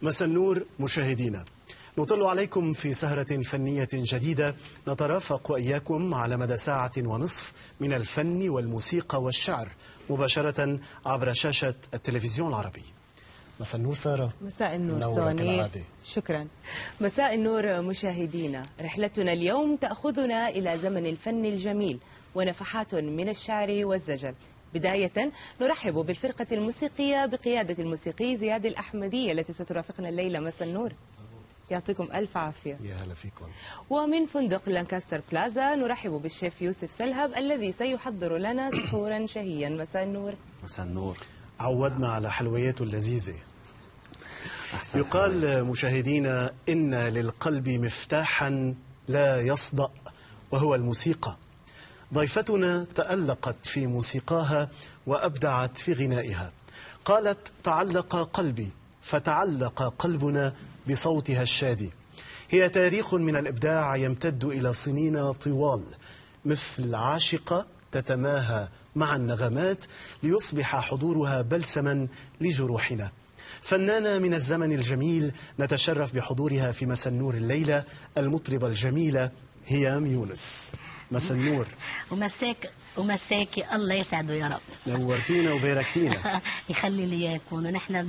مساء النور مشاهدينا، نطل عليكم في سهرة فنية جديدة نترافق وإياكم على مدى ساعة ونصف من الفن والموسيقى والشعر مباشرة عبر شاشة التلفزيون العربي. مساء النور سارة. مساء النور توني. شكرا. مساء النور مشاهدينا، رحلتنا اليوم تأخذنا إلى زمن الفن الجميل ونفحات من الشعر والزجل. بداية نرحب بالفرقة الموسيقية بقيادة الموسيقي زياد الأحمدي التي سترافقنا الليلة. مساء النور، يعطيكم ألف عافية. يا هلا فيكم. ومن فندق لانكاستر بلازا نرحب بالشيف يوسف سلهب الذي سيحضر لنا سحورا شهيا. مساء النور. مساء النور. عودنا على حلوياته اللذيذة. يقال مشاهدينا إن للقلب مفتاحا لا يصدأ وهو الموسيقى. ضيفتنا تألقت في موسيقاها وأبدعت في غنائها. قالت: تعلق قلبي فتعلق قلبنا بصوتها الشادي. هي تاريخ من الإبداع يمتد إلى سنين طوال، مثل عاشقة تتماهى مع النغمات ليصبح حضورها بلسما لجروحنا. فنانة من الزمن الجميل نتشرف بحضورها في مساء النور الليلة، المطربة الجميلة هيام يونس. مساء النور. ومساكي الله يسعده يا رب. نورتينا وباركتينا. يخلي لي اياكم، ونحن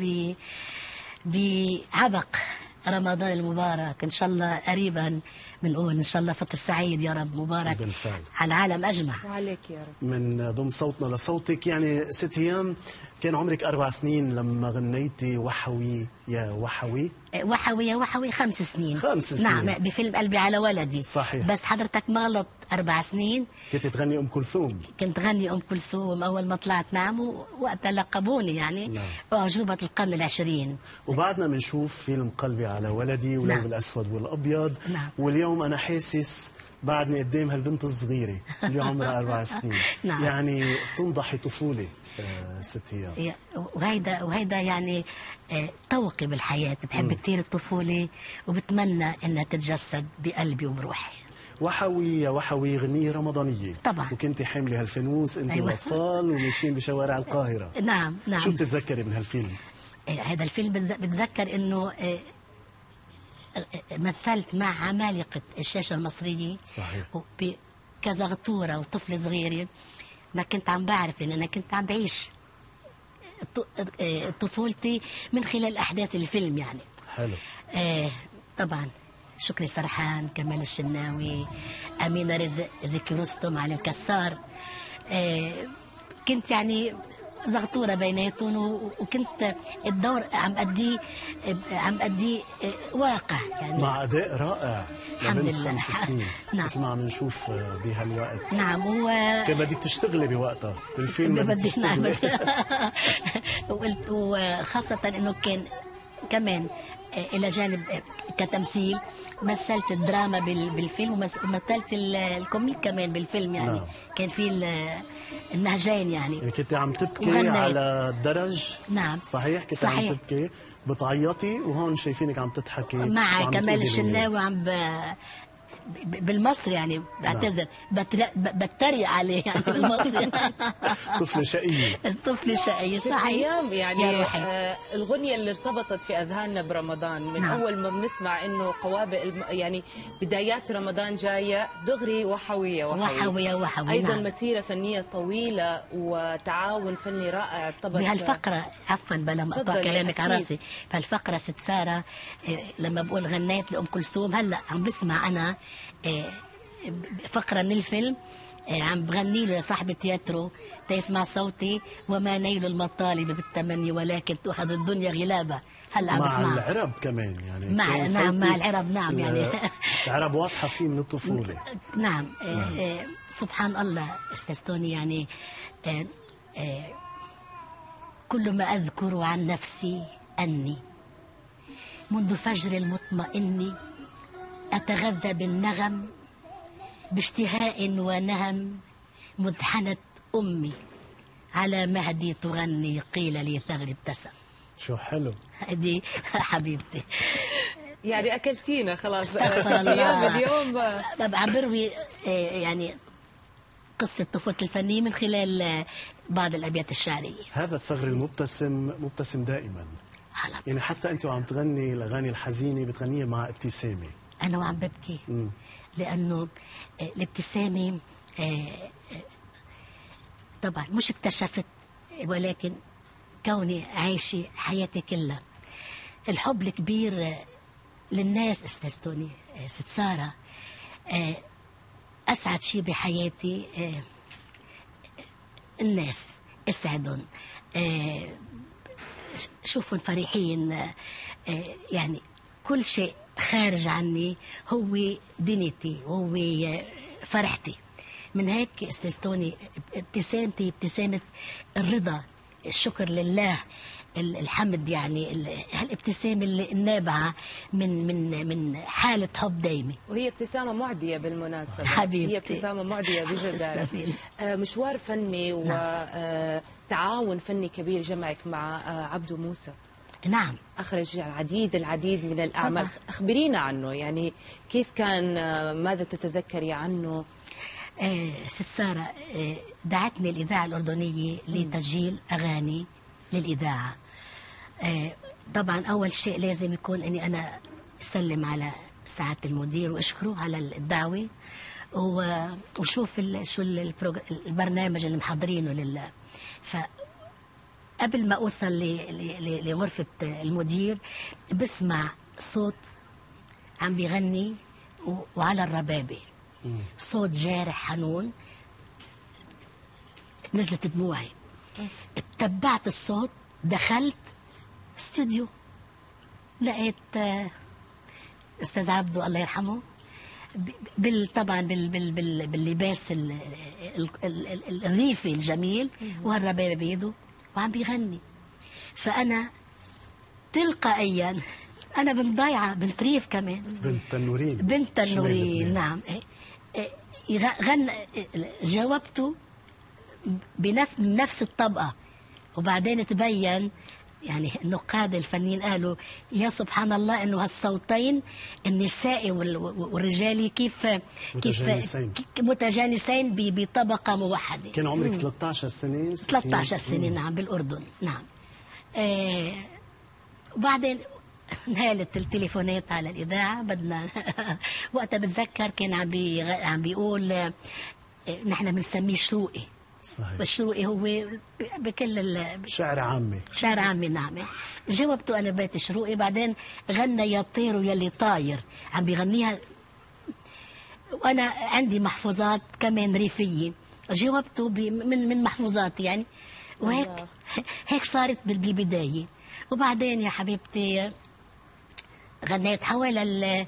بعبق رمضان المبارك، ان شاء الله قريبا بنقول ان شاء الله فطر سعيد يا رب مبارك بالفعل على العالم اجمع. وعليك يا رب. من ضم صوتنا لصوتك، يعني ست هيام كان عمرك 4 سنين لما غنيتي وحوي يا وحوي. وحوي يا وحوي 5 سنين. 5 سنين. نعم، بفيلم قلبي على ولدي. صحيح. بس حضرتك مغلط 4 سنين. كنت تغني أم كلثوم. كنت غني أم كلثوم أول ما طلعت، نعم، وقتها لقبوني يعني نعم. أعجوبة القرن العشرين. وبعدنا بنشوف فيلم قلبي على ولدي ولو نعم. بالأسود والأبيض. نعم. واليوم أنا حاسس بعدني قدام هالبنت الصغيرة اللي عمرها 4 سنين. نعم. يعني تنضحي طفولة ست هيام. وهيدا يعني طوقي بالحياة. بحب كتير الطفولة وبتمنى أنها تتجسد بقلبي وبروحي. وحوي يا وحوي غنية رمضانية طبعا. وكنتي حاملة هالفانوس انت أيوة. والاطفال وماشيين بشوارع القاهرة. نعم نعم. شو بتتذكري من هالفيلم؟ هذا الفيلم بتذكر انه مثلت مع عمالقة الشاشة المصرية. صحيح. كزغطورة وطفل صغيرة، ما كنت عم بعرف ان انا كنت عم بعيش طفولتي من خلال احداث الفيلم يعني. حلو. طبعا شكري سرحان، كمال الشناوي، أمينة رزق، زكي رستم، علي الكسار. كنت يعني زغطورة بيناتهم، وكنت الدور عم أدي واقع يعني مع أداء رائع. الحمد لله. 5 سنين. نعم. مثل ما عم نشوف بهالوقت. نعم. كان بدك تشتغلي بوقتها بالفيلم. بدك تشتغلي. وخاصة إنه كان كمان إلى جانب كتمثيل مثلت الدراما بالفيلم، ومثلت الكوميك كمان بالفيلم يعني. نعم. كان في النهجين يعني. يعني كنت عم تبكي على الدرج. نعم صحيح. كنت صحيح. عم تبكي بتعيطي، وهون شايفينك عم تضحكي مع كمال الشناوي عم بالمصري يعني. بعتذر. بتريق عليه يعني بالمصري. طفلة شقية. الطفل شقي. صحيح. يعني الغنية اللي ارتبطت في أذهاننا برمضان من نعم. أول ما بنسمع إنه قوابل يعني بدايات رمضان جاية دغري وحوية وحوي. أيضا نعم. مسيرة فنية طويلة وتعاون فني رائع ارتبط بهالفقرة. عفوا بلا ما أقطع كلامك على راسي. بهالفقرة ست سارة لما بقول غنيت لأم كلثوم، هلا عم بسمع أنا فقرة من الفيلم عم بغني له لصاحب التياترو تيسمع صوتي، وما نيل المطالب بالتمني ولكن تؤخذ الدنيا غلابة. هلا عم بسمع مع العرب كمان يعني. نعم مع العرب. نعم يعني العرب واضحة فيه من الطفولة. نعم. سبحان الله استاذ يعني. كل ما أذكر عن نفسي أني منذ فجر المطمئن أتغذى بالنغم باشتهاء ونهم، مذحنة أمي على مهدي تغني قيل لي ثغر ابتسم. شو حلو. دي حبيبتي. يعني أكلتينا خلاص. اليوم عم بروي يعني قصة طفولتي الفنية من خلال بعض الأبيات الشعرية. هذا الثغر المبتسم مبتسم دائما. على طول. يعني حتى أنت وعم تغني الأغاني الحزينة بتغنيها مع ابتسامة. أنا وعم ببكي لأنه الابتسامة طبعا مش اكتشفت، ولكن كوني عايشة حياتي كلها الحب الكبير للناس. أستاذ توني، ست سارة، أسعد شيء بحياتي الناس، اسعدهم، شوفهم فرحين، يعني كل شيء خارج عني هو دنيتي، هو فرحتي. من هيك استاذ توني ابتسامتي ابتسامة الرضا، الشكر لله، الحمد، يعني هالابتسامة النابعة من حالة حب دايمة. وهي ابتسامة معدية بالمناسبة حبيبتي، هي ابتسامة معدية بجد. مشوار فني وتعاون فني كبير جمعك مع عبدو موسى. نعم، أخرج العديد من الأعمال. أخبرينا عنه، يعني كيف كان، ماذا تتذكري عنه؟ ست سارة، دعتني الإذاعة الأردنية لتسجيل أغاني للإذاعة. طبعا أول شيء لازم يكون أني أنا أسلم على سعادة المدير وأشكره على الدعوة، وشوف شو البرنامج اللي محضرينه لله. فقبل ما أوصل لغرفة المدير بسمع صوت عم بيغني وعلى الربابة، صوت جارح حنون، نزلت دموعي. اتبعت الصوت، دخلت استوديو، لقيت استاذ عبدو الله يرحمه طبعا باللباس الريفي الجميل وهالربابه بيده وعم بيغني. فانا تلقائيا انا بنت ضايعه، بنت ريف كمان، بنت تنورين. نعم، غنى، جاوبته بنفس الطبقه. وبعدين تبين، يعني النقاد الفنيين قالوا يا سبحان الله انه هالصوتين النسائي والرجالي كيف متجانسين بطبقه موحده. كان عمرك 13 سنه؟ 13 سنه، نعم، بالاردن. نعم. وبعدين نهالت التليفونات على الاذاعه، بدنا وقتها بتذكر كان عم بيقول نحن بنسميه شروقي. صحيح. والشروقي هو بكل شعر عامي. شعر عامي، نعم. جاوبته انا بيت شروقي. بعدين غنى يا طير يلي طاير، عم بيغنيها وانا عندي محفوظات كمان ريفيه، جاوبته من محفوظاتي يعني. وهيك هيك صارت بالبدايه. وبعدين يا حبيبتي غنيت حوالي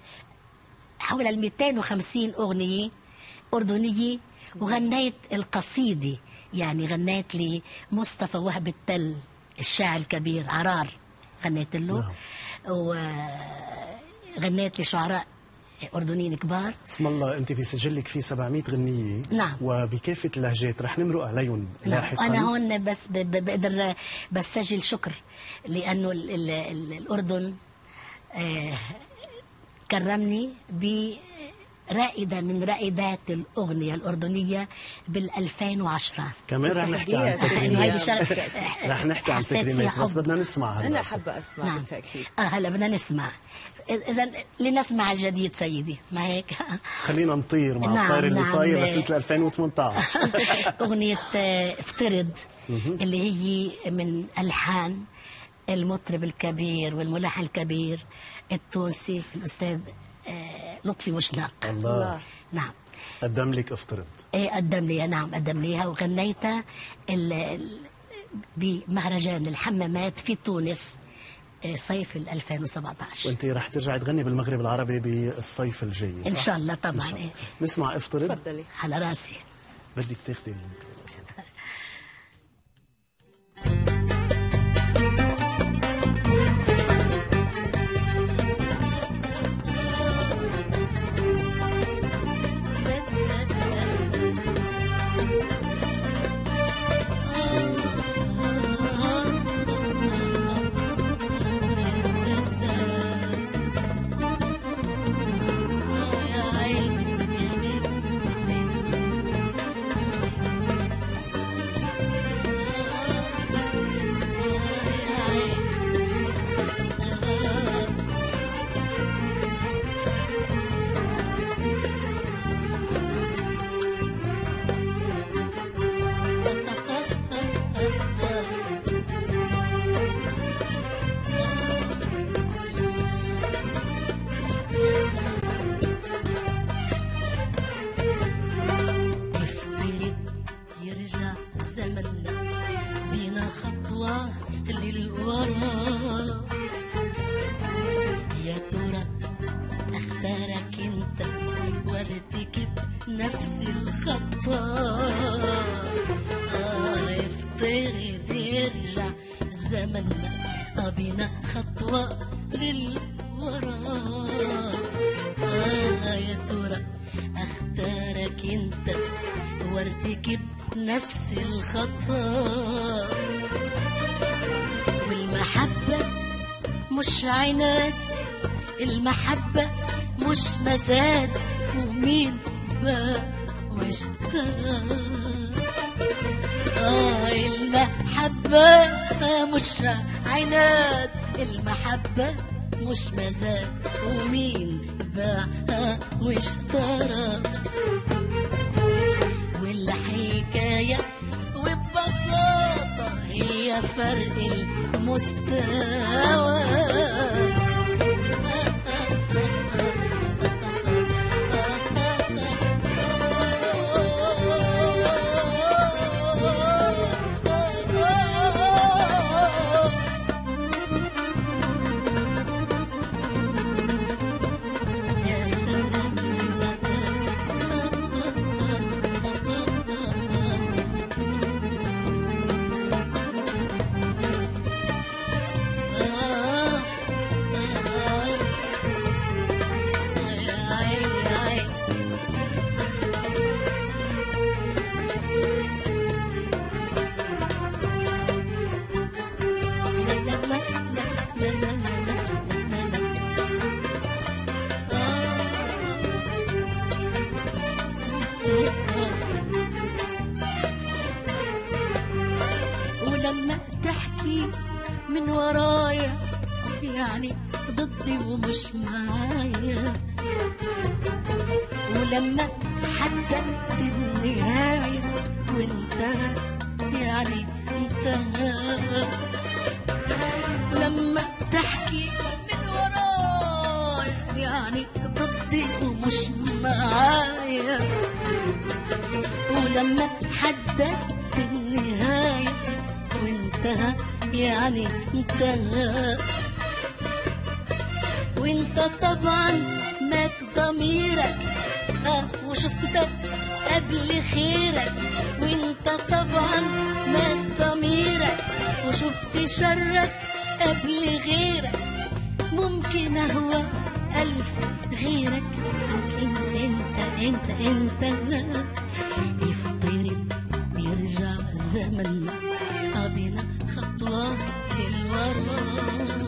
250 اغنيه اردنيه، وغنيت القصيدة، يعني غنيت لمصطفى وهب التل الشاعر الكبير عرار، غنيت له. وغنيت لشعراء أردنيين كبار. اسم الله، أنت بسجلك في 700 غنية. نعم. وبكافة اللهجات، رح نمرق عليهم لاحقا. أنا هون بس بقدر بسجل شكر، لأنه الأردن كرمني رائدة من رائدات الأغنية الأردنية بال2010. كمان رح نحكي عن تكريمات. رح نحكي عن تكريمات، بس بدنا نسمع هلا. أنا حابة أسمع. نعم. بالتأكيد. هلا بدنا نسمع. إذا لنسمع الجديد سيدي، ما هيك؟ خلينا نطير مع الطير اللي طاير لسنة 2018. أغنية افترض، اللي هي من ألحان المطرب الكبير والملحن الكبير التونسي الأستاذ لطفي مشناق. الله. نعم. قدم لك افترض. قدم لي، نعم، قدم ليها، وغنيتها بمهرجان الحمامات في تونس صيف 2017. وانت رح ترجعي تغني بالمغرب العربي بالصيف الجاي، صح؟ ان شاء الله طبعا. شاء الله. نسمع افترض. تفضلي. على راسي. بدك تاخذي الميكروفون. خطوة للوراء. يا ترى اختارك انت وارتكب نفس الخطأ. والمحبة مش عناد، المحبة مش مزاد، ومين باع واشترى. المحبة مش عناد، المحبة مش مزاد، ومين باع واشترى. والحكاية وببساطة هي فرق المستوى. ولما تحكي من ورايا يعني ضدي ومش معايا، ولما حددت النهاية وانتهى يعني انتهى. لما تحكي من ورايا يعني ضدي ومش معايا، ولما حددت النهاية وانتهى يعني انتهى. وانت طبعا مات ضميرك وشفت ده قبل خيرك. وانت طبعا مات ضميرك وشفت شرك قبل غيرك. ممكن اهوى ألف غيرك، لكن انت لا. يفترض يرجع الزمن بينا خطوة للوراء.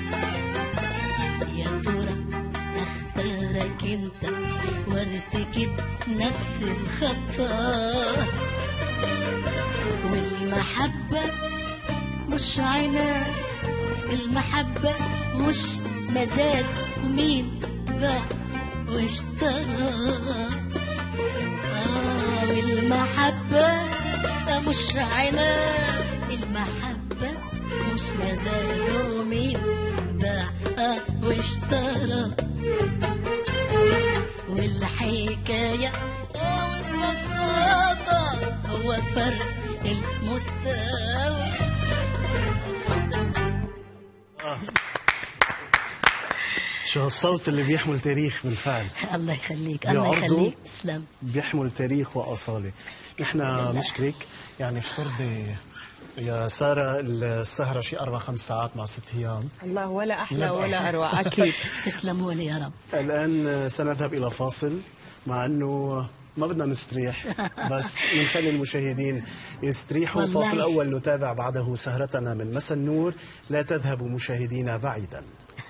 يا ترى اختارك انت وارتكب نفس الخطأ. والمحبة مش عناد، المحبة مش مزاد، ومين باع واشترى. والمحبة مش عناد، المحبة مش مزاد، ومين باع واشترى. والحكاية والبساطة هو فرق المستوى. شو هالصوت اللي بيحمل تاريخ بالفعل. الله يخليك، الله يخليك، تسلم. بيحمل تاريخ وأصالة. نحن نشكرك. يعني افترضي يا سارة السهرة شي 4-5 ساعات مع 6 أيام. الله، ولا أحلى ولا أروع. أكيد. تسلموا لي يا رب. الآن سنذهب إلى فاصل، مع أنه ما بدنا نستريح بس نخلي المشاهدين يستريحوا. فاصل أول نتابع بعده سهرتنا من مساء النور. لا تذهبوا مشاهدينا بعيدا.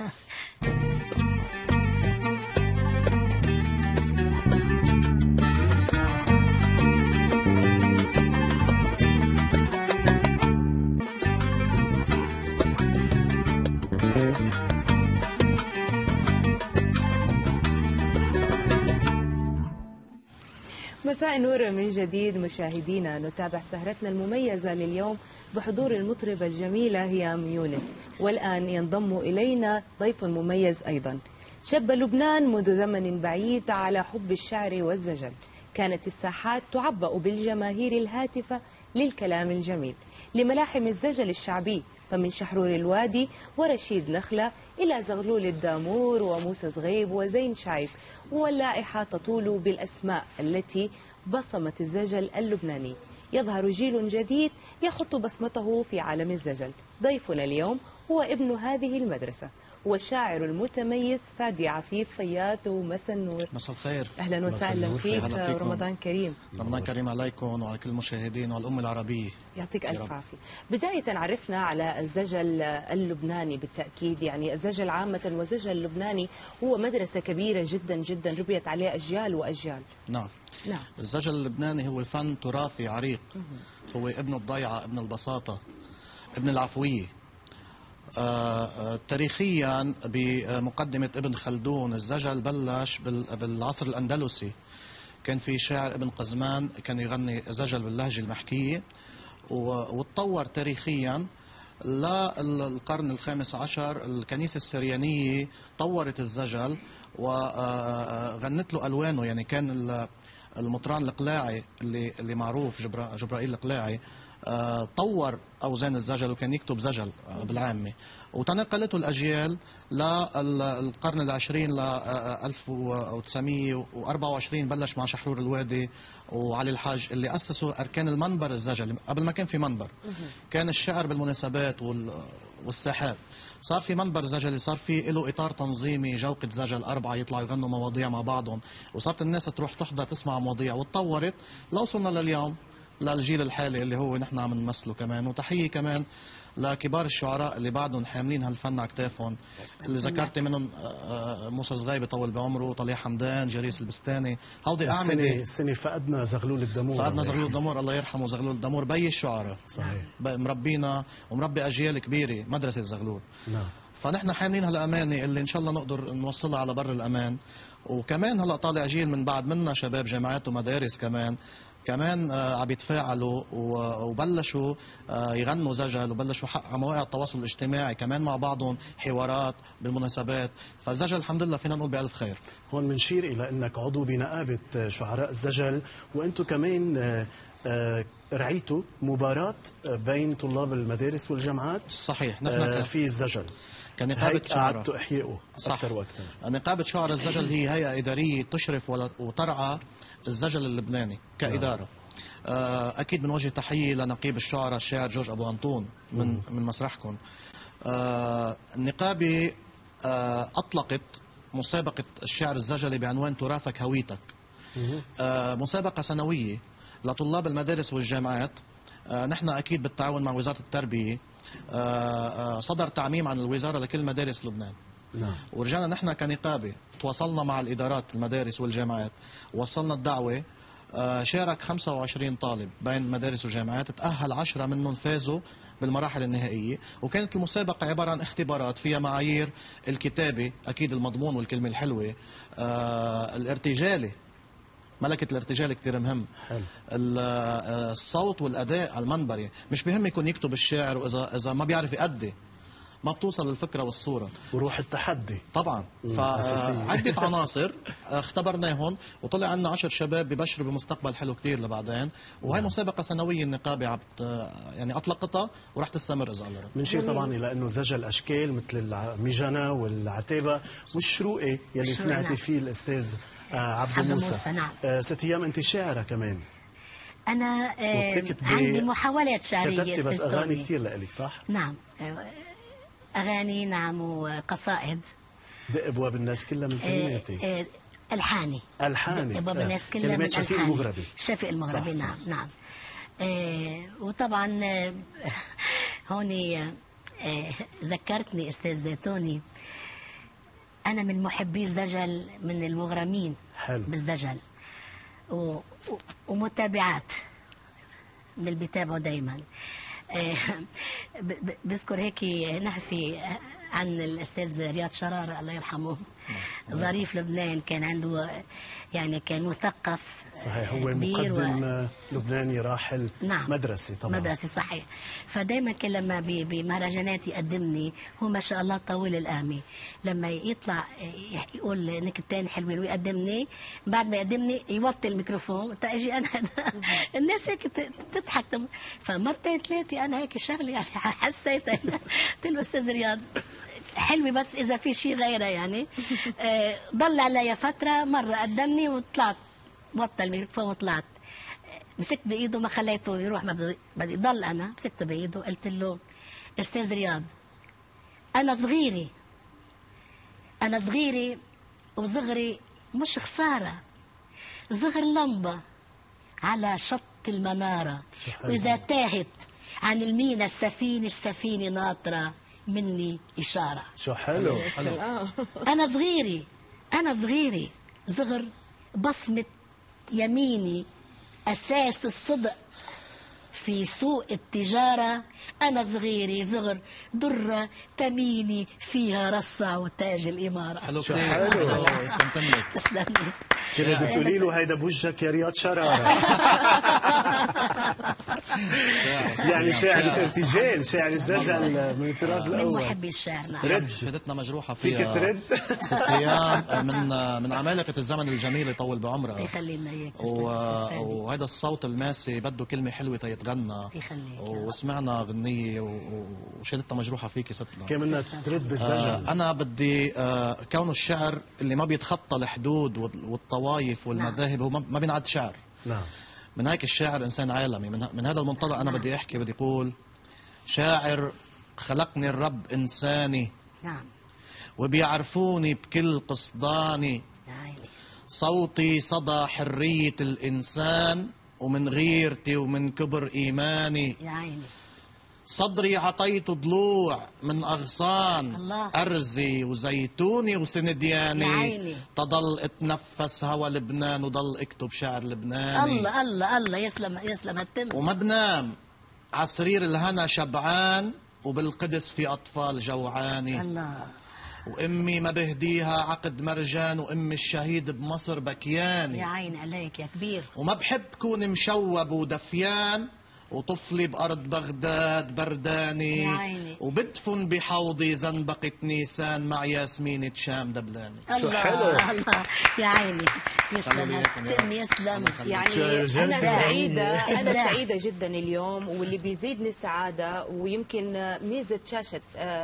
مساء النور من جديد مشاهدينا. نتابع سهرتنا المميزة لليوم بحضور المطربة الجميلة هيام يونس. والآن ينضم إلينا ضيف مميز أيضا. شب لبنان منذ زمن بعيد على حب الشعر والزجل. كانت الساحات تعبأ بالجماهير الهاتفة للكلام الجميل، لملاحم الزجل الشعبي، فمن شحرور الوادي ورشيد نخلة إلى زغلول الدامور وموسى صغيب وزين شعيب. واللائحة تطول بالأسماء التي بصمت الزجل اللبناني. يظهر جيل جديد يخط بصمته في عالم الزجل. ضيفنا اليوم هو ابن هذه المدرسة، هو الشاعر المتميز فادي عفيف فياض. ومساء النور. مساء الخير. أهلا وسهلا فيك. رمضان كريم. رمضان كريم عليكم وعلى كل المشاهدين والأمة العربية. يعطيك ألف عافية. بداية عرفنا على الزجل اللبناني بالتأكيد، يعني الزجل عامة والزجل اللبناني هو مدرسة كبيرة جدا جدا ربيت عليه أجيال وأجيال. نعم. نعم. الزجل اللبناني هو فن تراثي عريق، هو ابن الضيعة، ابن البساطة، ابن العفوية. تاريخيا بمقدمة ابن خلدون الزجل بلش بالعصر الأندلسي. كان في شاعر ابن قزمان كان يغني زجل باللهجة المحكية، وتطور تاريخيا للقرن الخامس عشر. الكنيسة السريانية طورت الزجل وغنت له ألوانه. يعني كان المطران القلاعي اللي معروف جبرائيل القلاعي طور أوزان الزجل وكان يكتب زجل بالعامة، وتنقلته الأجيال للقرن العشرين ل 1924 بلش مع شحرور الوادي وعلي الحاج اللي أسسوا أركان المنبر الزجل. قبل ما كان في منبر كان الشعر بالمناسبات والساحات. صار في منبر زجلي، صار في له إطار تنظيمي، جوقة زجل 4 يطلعوا يغنوا مواضيع مع بعضهم، وصارت الناس تروح تحضر تسمع مواضيع، وتطورت لوصلنا لليوم للجيل الحالي اللي هو نحن عم نمثله كمان. وتحية كمان لكبار الشعراء اللي بعدهم حاملين هالفن على كتافهم، اللي ذكرت منهم موسى صغيبي طول بعمره، طليح حمدان، جريس البستاني. هودي أعمدة. السنة فقدنا زغلول الدمور. فقدنا زغلول الدمور، الله يرحمه زغلول الدمور، بي الشعراء. صحيح. مربينا ومربي أجيال كبيرة، مدرسة زغلول. نعم. فنحن حاملين هالأمانة اللي إن شاء الله نقدر نوصلها على بر الأمان. وكمان هلا طالع جيل من بعد منا، شباب جامعات ومدارس كمان عم يتفاعلوا وبلشوا يغنوا زجل، وبلشوا على مواقع التواصل الاجتماعي كمان مع بعضهم حوارات بالمناسبات. فالزجل الحمد لله فينا نقول بألف خير. هون بنشير إلى أنك عضو بنقابة شعراء الزجل، وأنتم كمان رعيتوا مباراة بين طلاب المدارس والجامعات. صحيح. نحن في الزجل كنقابة شعراء قعدتوا إحيائه أكثر وأكثر. نقابة شعراء الزجل هي هيئة إدارية تشرف وترعى الزجل اللبناني كإدارة. أكيد بنوجه تحية لنقيب الشعراء الشاعر جورج أبو أنطون من مسرحكم. النقابة أطلقت مسابقة الشعر الزجلي بعنوان تراثك هويتك، مسابقة سنوية لطلاب المدارس والجامعات. نحن أكيد بالتعاون مع وزارة التربية صدر تعميم عن الوزارة لكل مدارس لبنان. نعم. ورجعنا نحن كنقابة تواصلنا مع الإدارات المدارس والجامعات، وصلنا الدعوة. شارك 25 طالب بين مدارس وجامعات، تأهل 10 منهم فازوا بالمراحل النهائية. وكانت المسابقة عبارة عن اختبارات فيها معايير الكتابة، أكيد المضمون والكلمة الحلوة، الارتجالي، ملكة الارتجال كتير مهم، حلو. الصوت والأداء على المنبر. مش مهم يكون يكتب الشعر، وإذا ما بيعرف يأدي ما بتوصل الفكرة والصورة. وروح التحدي طبعا. فعدة عناصر اختبرناهم، وطلع عنا 10 شباب ببشروا بمستقبل حلو كتير لبعدين. وهي مسابقة سنوية النقابة يعني أطلقتها ورح تستمر إذا الله رد. بنشير طبعا إلى أنه زجل أشكال مثل المجنة والعتابة والشروقي يلي سمعتي فيه الأستاذ عبد موسى. نعم. ست أيام أنت شاعرة كمان. أنا عندي محاولات شعرية. كتبتي بس أغاني كتير لإلك صح؟ نعم، أغاني نعم وقصائد. دق أبواب الناس كلها من كلماتي. ألحاني. ألحاني. دق أبواب الناس كلها من كلمات شفيق المغربي. شفيق المغربي. صح. نعم صح. نعم. وطبعا هوني ذكرتني أستاذ زيتوني، أنا من محبي الزجل، من المغرمين حلو. بالزجل ومتابعات من اللي بيتابعوا دايما. بذكر هيك نحكي عن الأستاذ رياض شرارة الله يرحمه، ظريف لبنان، كان عنده يعني كان مثقف. صحيح. هو مقدم لبناني راحل. نعم. مدرسي طبعا. مدرسي صحيح. فدايما كان لما بمهرجانات يقدمني، هو ما شاء الله طويل القامة، لما يطلع يقول نكتتين حلوين ويقدمني، بعد ما يقدمني يوطي الميكروفون تاجي انا الناس هيك تضحك. فمرتين ثلاثه انا هيك شغلي يعني حسيت. قلت له استاذ رياض حلوة بس إذا في شيء غيره يعني. ضل علي فترة، مرة قدمني وطلعت، وطى الميكروفون وطلعت، مسكت بإيده ما خليته يروح، ما بدي ضل. أنا مسكته بإيده قلت له أستاذ رياض أنا صغيري وصغري مش خسارة، صغر لمبة على شط المنارة، وإذا تاهت عن المينا السفينة ناطرة مني إشارة. شو حلو. أنا صغيري صغر بصمة يميني أساس الصدق في سوق التجارة. أنا صغيري صغر درة تميني فيها رصة وتاج الإمارة. حلو كتير. حلو. تسلمي. كان لازم تقولي له هيدا بوجهك يا رياض شرارة. يعني شاعر الارتجال، شاعر الزجل من الطراز الأول. من محبي الشعر. ترد شهادتنا مجروحة فيها. فيك ترد. ست أيام من عمالقة الزمن الجميل يطول بعمرها. يخلينا إياك. وهذا الصوت الماسي بده كلمة حلوة تيتغنى. وسمعنا غنية وشهادتنا مجروحة فيك ستنا. كمان ترد بالزجل. أنا بدي كونه الشعر اللي ما بيتخطى الحدود والطوائف والمذاهب هو ما بينعد شعر. نعم. من هيك الشاعر إنسان عالمي. من هذا المنطلق أنا بدي أحكي، بدي أقول شاعر خلقني الرب إنساني. نعم. وبيعرفوني بكل قصداني. صوتي صدى حرية الإنسان، ومن غيرتي ومن كبر إيماني. يا عيني. صدري عطيته ضلوع من أغصان. الله. أرزي وزيتوني وسندياني. يا عيني. تضل اتنفس هوا لبنان وضل اكتب شعر لبناني. الله الله الله. يسلم التم. وما بنام عسرير الهنا شبعان، وبالقدس في أطفال جوعاني. الله. وأمي ما بهديها عقد مرجان، وأمي الشهيد بمصر بكياني. يا عيني عليك يا كبير. وما بحب كون مشوب ودفيان، وطفلي بأرض بغداد برداني. يا عيني. وبدفن بحوضي زنبقة نيسان مع ياسمينة شام دبلاني. شو حلو. الله يا عيني. يسلم التم. يسلم. يعني أنا سعيدة جدا اليوم، واللي بيزيدني السعادة ويمكن ميزة شاشة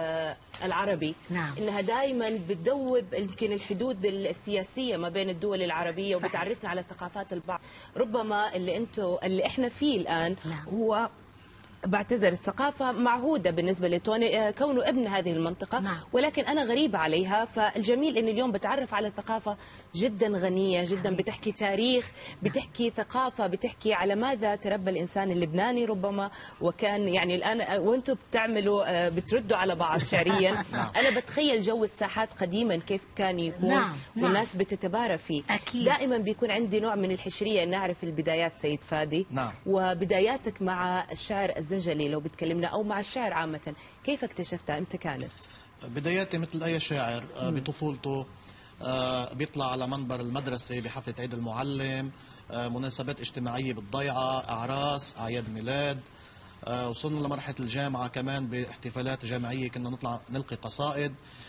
العربي. نعم. إنها دائما بتذوب يمكن الحدود السياسية ما بين الدول العربية. صحيح. وبتعرفنا على ثقافات البعض. ربما اللي احنا فيه الآن. نعم. هو بعتذر الثقافة معهودة بالنسبة لتوني كونه ابن هذه المنطقة. نعم. ولكن أنا غريبة عليها، فالجميل أن اليوم بتعرف على ثقافة جدا غنية جدا، بتحكي تاريخ، بتحكي ثقافة، بتحكي على ماذا تربى الإنسان اللبناني ربما. وكان يعني الآن وأنتم بتعملوا بتردوا على بعض شعريا. أنا بتخيل جو الساحات قديما كيف كان يكون. نعم. والناس بتتبارى فيه. أكيد. دائما بيكون عندي نوع من الحشرية أن نعرف البدايات سيد فادي. نعم. وبداياتك مع الشعر الزجلي لو بتكلمنا، أو مع الشعر عامة، كيف اكتشفتها؟ أمتى كانت؟ بداياتي مثل أي شاعر بطفولته بيطلع على منبر المدرسة بحفلة عيد المعلم، مناسبات اجتماعية بالضيعة، أعراس، أعياد ميلاد. وصلنا لمرحلة الجامعة كمان باحتفالات جامعية كنا نطلع نلقي قصائد.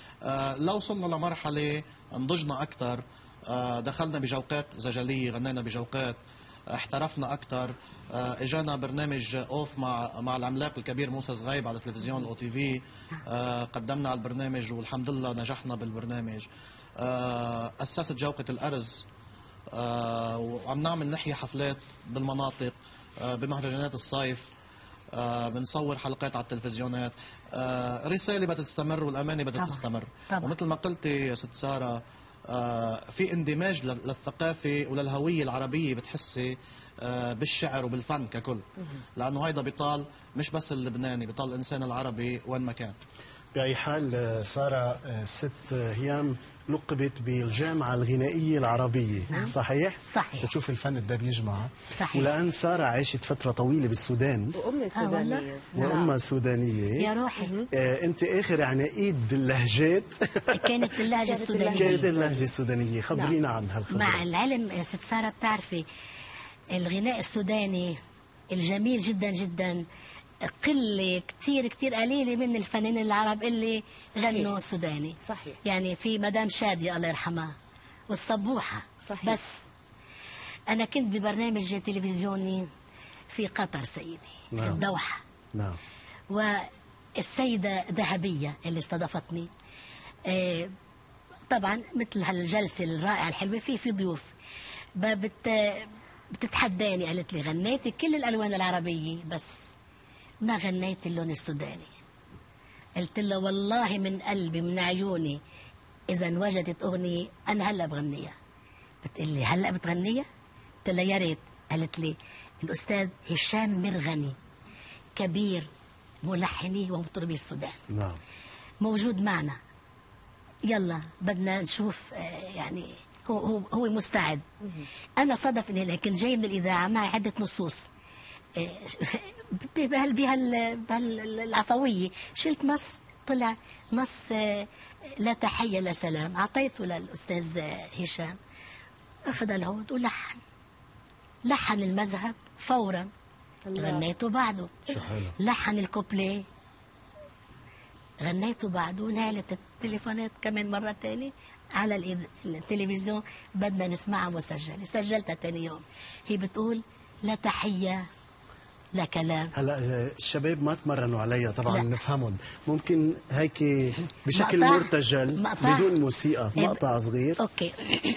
لو وصلنا لمرحلة نضجنا أكثر، دخلنا بجوقات زجلية، غنينا بجوقات، احترفنا أكثر. اجانا برنامج اوف مع العملاق الكبير موسى زغيب على تلفزيون الاو تي في. قدمنا على البرنامج والحمد لله نجحنا بالبرنامج. اسست جوقة الارز، وعم نعمل نحيي حفلات بالمناطق بمهرجانات الصيف. بنصور حلقات على التلفزيونات. رسالة بدها تستمر والأمانة بدها تستمر. ومثل ما قلتي يا ست سارة، في اندماج للثقافة وللهوية العربية بتحسي بالشعر وبالفن ككل، لأنه هيدا بيطال مش بس اللبناني، بيطال الإنسان العربي وين ما كان. بأي حال سارة، ست هيام لقبت بالجامعة الغنائية العربية. نعم. صحيح؟ صحيح. تشوف الفن ده بيجمع. صحيح. ولأن سارة عاشت فترة طويلة بالسودان، وأمي سودانية. وأمها سودانية. يا روحي. أنت آخر عناقيد اللهجات. كانت اللهجة السودانية. كانت اللهجة السودانية. خبرينا عن هالخبرة. مع العلم يا ست سارة، بتعرفي الغناء السوداني الجميل جدا جدا قلة كتير قليلة من الفنانين العرب اللي غنوا سوداني. صحيح. يعني في مدام شادية الله يرحمها والصبوحة. صحيح. بس أنا كنت ببرنامج تلفزيوني في قطر سيدي. نعم. في الدوحة. نعم. والسيدة ذهبية اللي استضافتني، طبعا مثل هالجلسة الرائعة الحلوة في ضيوف، بتتحداني، قالت لي غنيتي كل الألوان العربية بس ما غنيت اللون السوداني. قلت له والله من قلبي من عيوني إذا وجدت أغنية أنا هلا بغنيها. بتقول لي هلا بتغنيها؟ قلت لها يا ريت. قالت لي الأستاذ هشام مرغني كبير ملحني ومطربي السودان نعم. موجود معنا، يلا بدنا نشوف يعني هو مستعد. أنا صدف إني لكن جاي من الإذاعة معي عدة نصوص بهالعفوية، شلت نص طلع نص لا تحية لا سلام، أعطيته للأستاذ هشام، أخذ العود لحن المذهب فورا. غنيته بعده. شو حلو. لحن الكوبليه غنيته بعده. نالت التليفونات كمان مرة تانية على التلفزيون بدنا نسمعها مسجلة. سجلتها تاني يوم. هي بتقول لا تحية لا كلام. هلا الشباب ما تمرنوا عليها طبعا، لا. نفهمهم. ممكن هيك بشكل مقطع. مرتجل مقطع. بدون موسيقى، مقطع صغير. اوكي.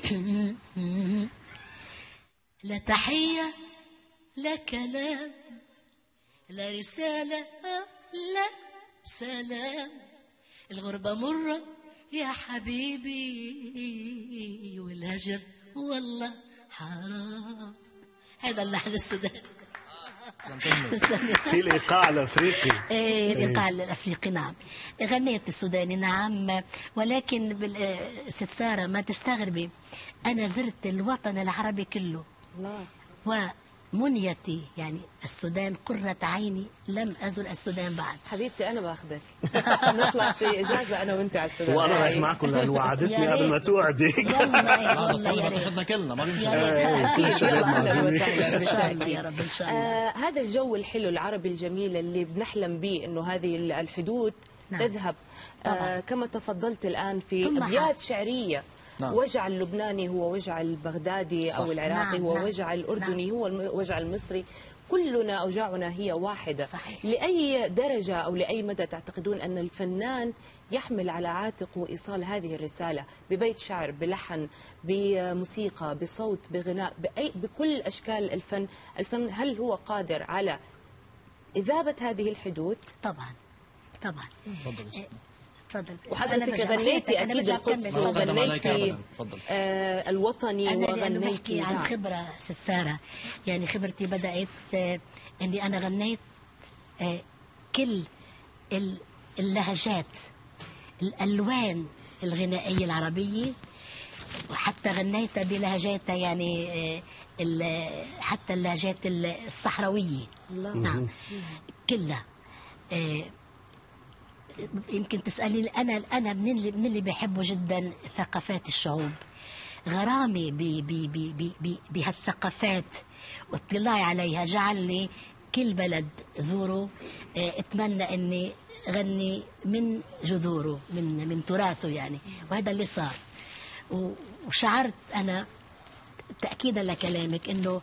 لا تحية لا كلام لا رسالة لا سلام، الغربة مرة يا حبيبي والهجر والله حرام. هذا اللحن السوداني. في الإيقاع الأفريقي. ايه الإيقاع الأفريقي. نعم غنيت السوداني نعم، ولكن ست سارة ما تستغربي أنا زرت الوطن العربي كله. الله. ومنيتي يعني السودان قرة عيني، لم أزر السودان بعد. حبيبتي أنا باخذك نطلع في إجازة أنا وأنت على السودان. وأنا رايح معكم لأنه وعدتني يا قبل ريت. ما توعدي. والله يا ريت. تاخذنا كلنا ما بيمشي. كل الشباب معزومين. إن شاء الله يا رب إن شاء الله. هذا الجو الحلو العربي الجميل اللي بنحلم به انه هذه الحدود نعم. تذهب. كما تفضلت الان في ثم ابيات شعريه. نعم. وجع اللبناني هو وجع البغدادي صح. او العراقي نعم، هو نعم. وجع الاردني نعم. هو وجع المصري. كلنا اوجاعنا هي واحده. صحيح. لاي درجه او لاي مدى تعتقدون ان الفنان يحمل على عاتقه ايصال هذه الرساله ببيت شعر، بلحن، بموسيقى، بصوت، بغناء، بكل اشكال الفن هل هو قادر على إذابة هذه الحدود؟ طبعا طبعا. تفضل. تفضل. وحضرتك غنيتي أكيد القدس وغنيتي الوطني أنا وغنيتي. بحكي عن خبرة ست سارة، يعني خبرتي بدأت إني أنا غنيت كل اللهجات الألوان الغنائية العربية، وحتى غنيتها بلهجاتها يعني حتى اللهجات الصحراوية. الله. نعم كلها. يمكن تسألني أنا من اللي بيحبوا جدا ثقافات الشعوب، غرامي بهالثقافات واطلاعي عليها جعلني كل بلد زوره اتمنى اني غني من جذوره من تراثه يعني، وهذا اللي صار. وشعرت انا تأكيدا لكلامك انه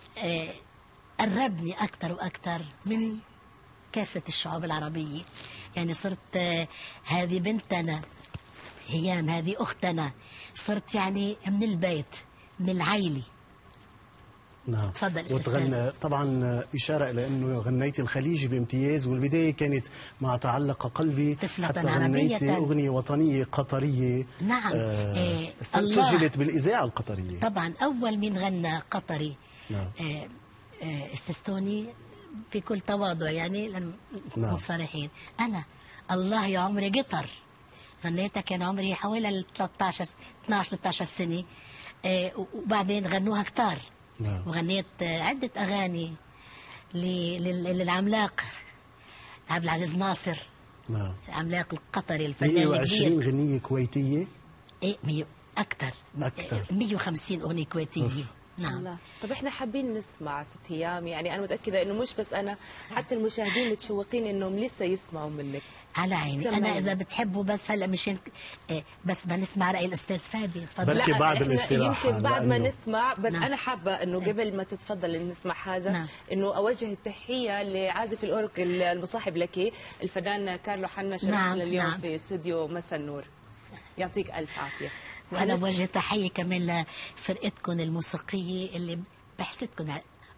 قربني اكثر واكثر من كافة الشعوب العربية. يعني صرت هذه بنتنا هيام، هذه أختنا، صرت يعني من البيت من العيلة. نعم. تفضل. وتغنى طبعا إشارة إلى أنه غنيتي الخليجي بامتياز، والبداية كانت مع تعلق قلبي طفلة حتى عربية. غنيتي أغنية وطنية قطرية. نعم. سجلت بالإذاعة القطرية. طبعا أول من غنى قطري. نعم. استستوني بكل تواضع يعني لن نعم. نكون صريحين. أنا الله يا عمري قطر غنيتها كان عمري حوالي 12-13 سنة. وبعدين غنوها كتار. نعم. وغنيت عدة أغاني للعملاق عبد العزيز ناصر. نعم. العملاق القطري الفنان 120 الكبير. غنية كويتية. إيه أكثر 150 أغنية كويتية. نعم. الله. طب احنا حابين نسمع ست هيام، يعني انا متاكده انه مش بس انا، حتى المشاهدين متشوقين انهم لسه يسمعوا منك. على عيني. سمعنا. انا اذا بتحبوا بس هلا مشان بس بنسمع راي الاستاذ فادي. تفضل. بركي لا، بعد إحنا الاستراحة، يمكن بعد ما لأنه- نسمع، بس نعم. انا حابه انه قبل ما تتفضل نسمع حاجه. نعم. انه اوجه التحيه لعازف الاورج المصاحب لك الفنان كارلو حنا، شرفنا نعم. اليوم نعم. في استوديو مساء النور. يعطيك الف عافيه. وانا بوجه تحيه كمان لفرقتكم الموسيقيه اللي بحسدكم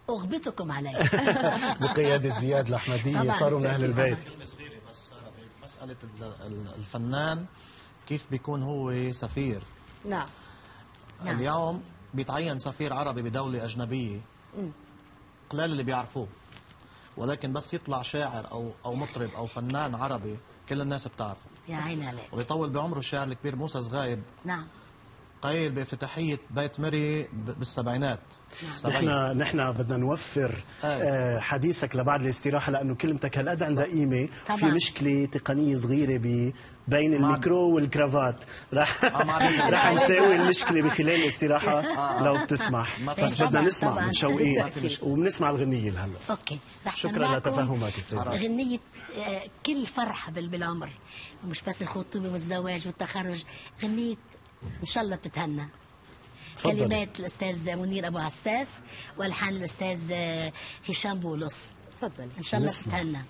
اغبطكم علي. بقيادة زياد الأحمدية، طبعاً. صاروا من أهل البيت. مسألة الفنان كيف بيكون هو سفير. نعم. اليوم بيتعين سفير عربي بدولة أجنبية قلال اللي بيعرفوه، ولكن بس يطلع شاعر أو مطرب أو فنان عربي كل الناس بتعرفه. يا عيني عليك. وبيطول بعمره الشاعر الكبير موسى صغايب. نعم. قايل بافتتاحية بيت مري بالسبعينات. نحن بدنا نوفر حديثك لبعد الاستراحة، لأنه كلمتك هالقد عندها قيمة. في مشكلة تقنية صغيرة بين الميكرو والكرافات، رح نساوي المشكلة بخلال الاستراحة لو بتسمح. بس بدنا نسمع من شوقي وبنسمع الغنية لهلا. اوكي. شكرا لتفهمك استاذ. غنية كل فرحة بالعمر، مش بس الخطوبة والزواج والتخرج، غنية إن شاء الله بتتهنى. كلمات الأستاذ منير أبو عساف والحان الأستاذ هشام بولس. تفضل. إن شاء الله بتتهنى.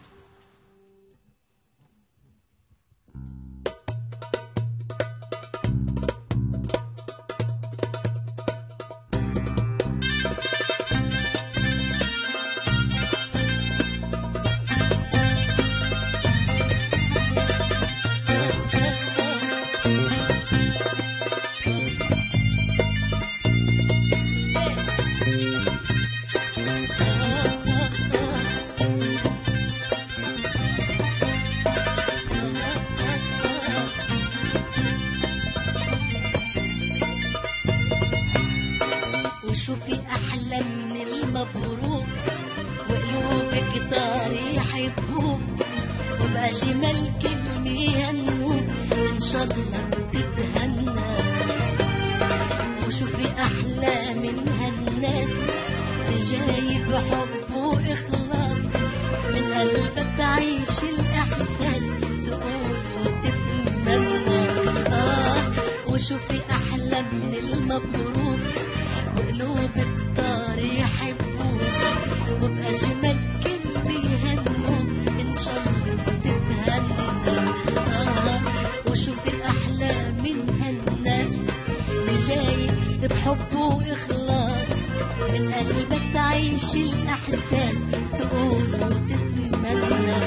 شوفي أحلى من المبروك وقلوبك طار يحبوك وبأجمل كلمة يهنوك إن شاء الله بتتهنى. وشوفي أحلى من هالناس اللي جاي بحب وإخلاص من قلبك تعيش الإحساس تقول وتتمنى. وشوفي أحلى من المبروك وقلوبك طار يحبوك وبأجمل كلمة يهنوك إن شاء الله بتتهنى. وشوفي الأحلى من هالناس اللي جاي بحب وإخلاص من قلبك تعيش الإحساس تقول وتتمنى.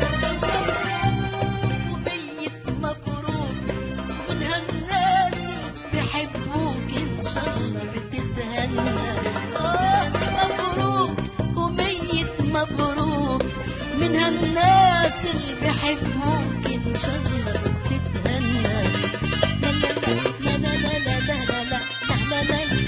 وبيت مبروك من هالناس اللي بحبوك إن شاء الله بتتهنى. مبروك وميت مبروك من هالناس اللي بحبوك إن شاء الله بتتهنى. لا لا لا لا لا لا لا لا لا لا.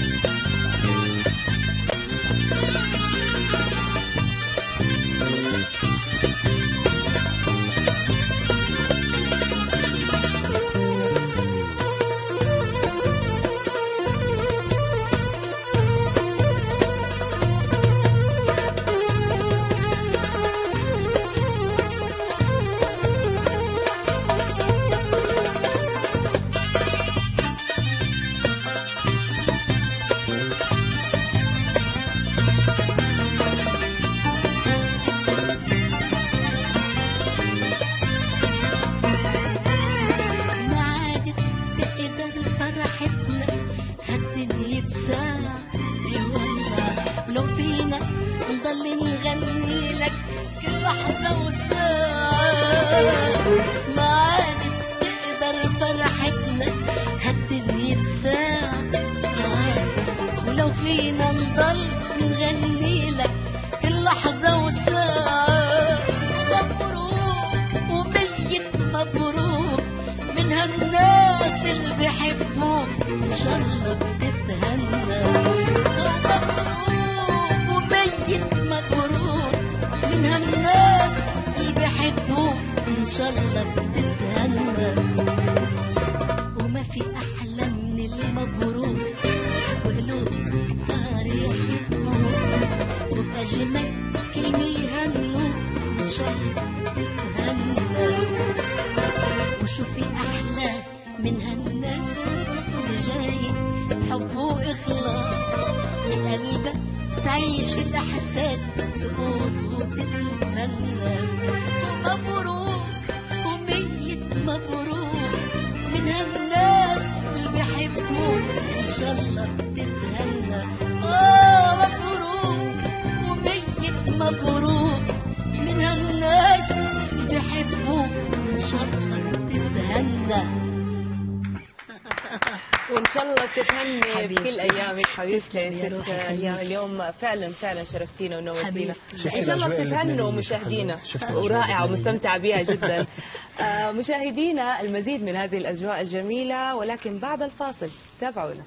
وان شاء الله بتتهني بكل ايامك حبيبتي يا ست روحي هيا. اليوم فعلا شرفتينا ونورتينا. شفتي ان شاء الله الأجواء بتتهنوا اللبنانية مشاهدينا، شفتي الأجواء ورائعه اللبنانية؟ ومستمتعه بها جدا. مشاهدينا المزيد من هذه الاجواء الجميله ولكن بعد الفاصل، تابعونا.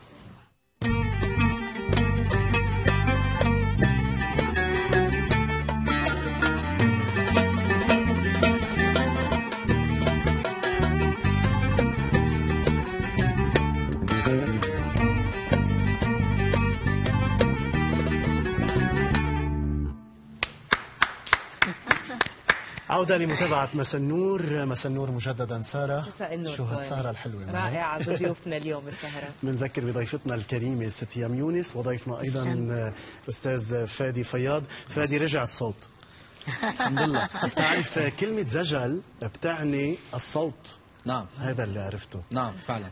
عودة لمتابعة مساء النور مجددا. سارة، مساء النور. شو هالسهرة الحلوة معك؟ رائعه بضيوفنا اليوم السهره. بنذكر بضيفتنا الكريمة ست هيام يونس، وضيفنا أيضا الأستاذ فادي فياض. فادي رجع الصوت الحمد لله. بتعرف كلمة زجل بتعني الصوت، نعم هذا اللي عرفته. نعم فعلا.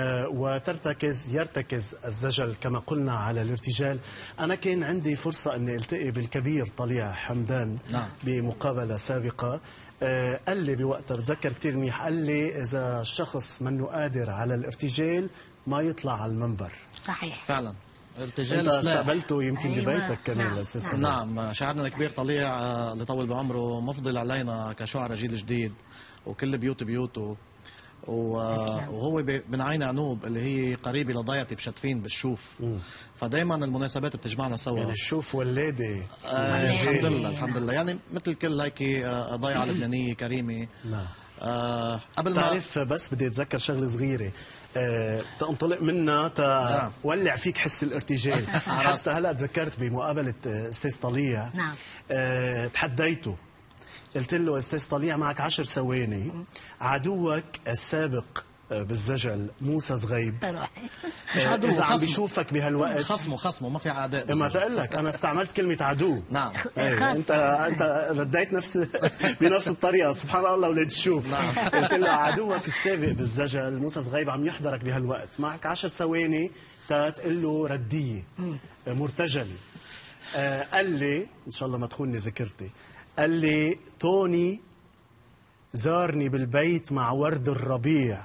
يرتكز الزجل كما قلنا على الارتجال. أنا كان عندي فرصة أني ألتقي بالكبير طليع حمدان نعم. بمقابلة سابقة. قال لي بوقتها بتذكر كثير منيح، قال لي إذا الشخص منه قادر على الارتجال ما يطلع على المنبر. صحيح. فعلا ارتجال أنت سلاح. استقبلته يمكن أيوة. ببيتك كمان نعم. الأستاذ. نعم، شاعرنا الكبير طليع اللي طول بعمره مفضل علينا كشعراء جيل جديد، وكل بيوته وهو من عين عنوب اللي هي قريبه لضيعتي بشتفين بالشوف. فدايما المناسبات بتجمعنا سوا. يعني الشوف ولادي. الحمد لله الحمد لله. يعني مثل كل هيك ضيعه لبنانيه كريمه. نعم. قبل ما تعرف بس بدي اتذكر شغله صغيره تنطلق منها نعم. ولع فيك حس الارتجال. حتى هلا تذكرت بمقابله استاذ طليع. نعم. تحديته، قلت له استاذ طليع معك 10 ثواني، عدوك السابق بالزجل موسى زغيب مش عدو، اذا عم خصمه. بيشوفك بهالوقت خصمه ما في اعداء. ما تقول لك انا استعملت كلمه عدو. نعم. إيه، انت رديت بنفس الطريقه. سبحان الله ولاد الشوف. نعم. قلت له عدوك السابق بالزجل موسى زغيب عم يحضرك بهالوقت، معك 10 ثواني تقول له رديه مرتجله. قال لي ان شاء الله ما تخوني ذاكرتي، قال لي توني زارني بالبيت مع ورد الربيع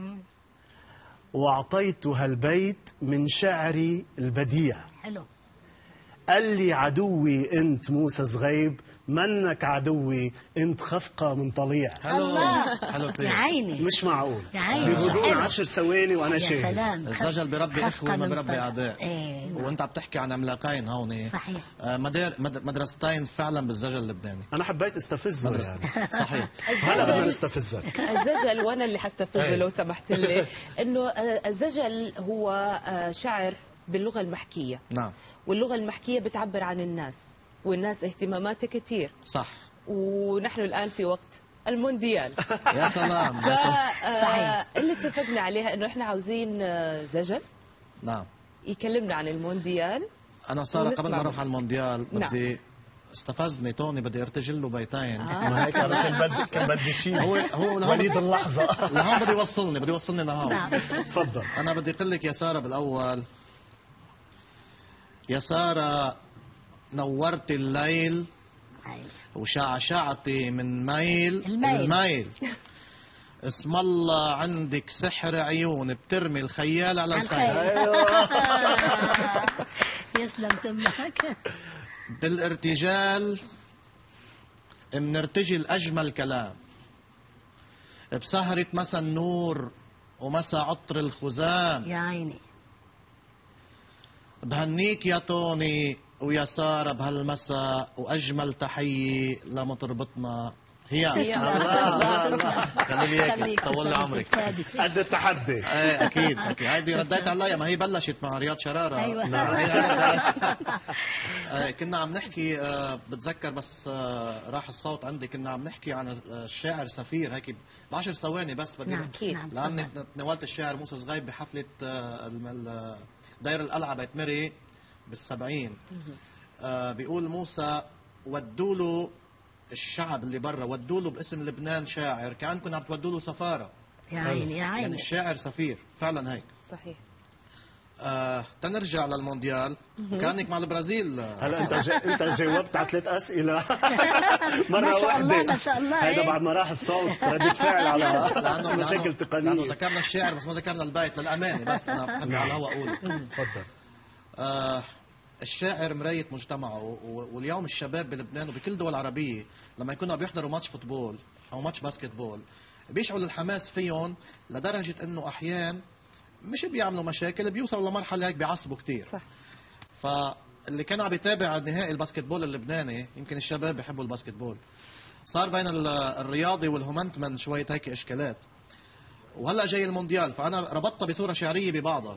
واعطيته هالبيت من شعري البديع. حلو. قال لي عدوي انت موسى زغيب، منك عدوي انت خفقه من طليع. حلو حلو يا كثير. عيني. مش معقول. يا عيني. بغضون حلو. 10 ثواني وانا يا شاهد. سلام. الزجل بربي اخوه ما بربي اعداء. ايه. وانت عم تحكي عن عملاقين هون. صحيح. مدرستين فعلا بالزجل اللبناني. انا حبيت استفزه يعني. صحيح. هلا بدنا نستفزك. الزجل، وانا اللي حستفزه أي. لو سمحت لي، انه الزجل هو شعر باللغه المحكيه. نعم واللغه المحكيه بتعبر عن الناس، والناس اهتماماتها كثير، صح. ونحن الان في وقت المونديال. يا سلام يا سلام. صحيح. اللي اتفقنا عليها انه احنا عاوزين زجل نعم. يكلمنا عن المونديال. انا ساره ونسمع قبل ما اروح منه. على المونديال نعم. بدي استفزني توني، بدي ارتجل له بيتين. ما هيك انا كان بدي شيء هو لهون وليد اللحظه. لهون بده يوصلني لهون. نعم. تفضل. انا بدي اقول لك يا ساره بالاول، يا ساره نورت الليل وشعشعتي من ميل الميل. اسم الله عندك سحر عيون بترمي الخيال على الخيل. يسلم تمك. بالارتجال منرتجل أجمل كلام بسهرة مسا النور ومسا عطر الخزام. يا عيني. بهنيك يا توني ويا سارة بهالمساء، وأجمل تحية لمطربتنا هي. خلي لي اياك طول لي عمرك. قد التحدي. ايه اكيد اكيد. هيدي رديت عليها، ما هي بلشت مع رياض شراره. أيوة. كنا عم نحكي بتذكر بس راح الصوت عندي. كنا عم نحكي عن الشاعر سفير هيك ب10 ثواني بس بدي. نعم. نعم. لاني تناولت الشاعر موسى زغيب بحفله داير القلعه بيت مري بال70. بيقول موسى ودوا له الشعب اللي برا، ودوا له باسم لبنان شاعر كأنكم عم تودوا له سفاره. يا عيني يا يعني عيني. الشاعر سفير فعلا هيك. صحيح. تنرجع للمونديال كانك مع البرازيل. هلا انت جاوبت على 3 اسئله مره ما شاء الله، واحده. ما شاء الله. هذا بعد ما راح الصوت ردة فعل على مشاكل تقنيه. لانه ذكرنا الشعر بس ما ذكرنا البيت للامانه، بس انا بحب على الهواء اقوله. تفضل. الشاعر مراية مجتمعه، واليوم الشباب بلبنان وبكل دول عربية لما يكونوا بيحضروا ماتش فوتبول أو ماتش باسكت بول بيشعروا الحماس فيهم لدرجة إنه أحيان مش بيعملوا مشاكل، بيوصلوا لمرحلة هيك بيعصبوا كتير. صح. فاللي كان عم بيتابع نهائي الباسكت بول اللبناني، يمكن الشباب بيحبوا الباسكت بول، صار بين الرياضي والهومنتمن شوية هيك إشكالات. وهلا جاي المونديال، فأنا ربطتها بصورة شعرية ببعضها.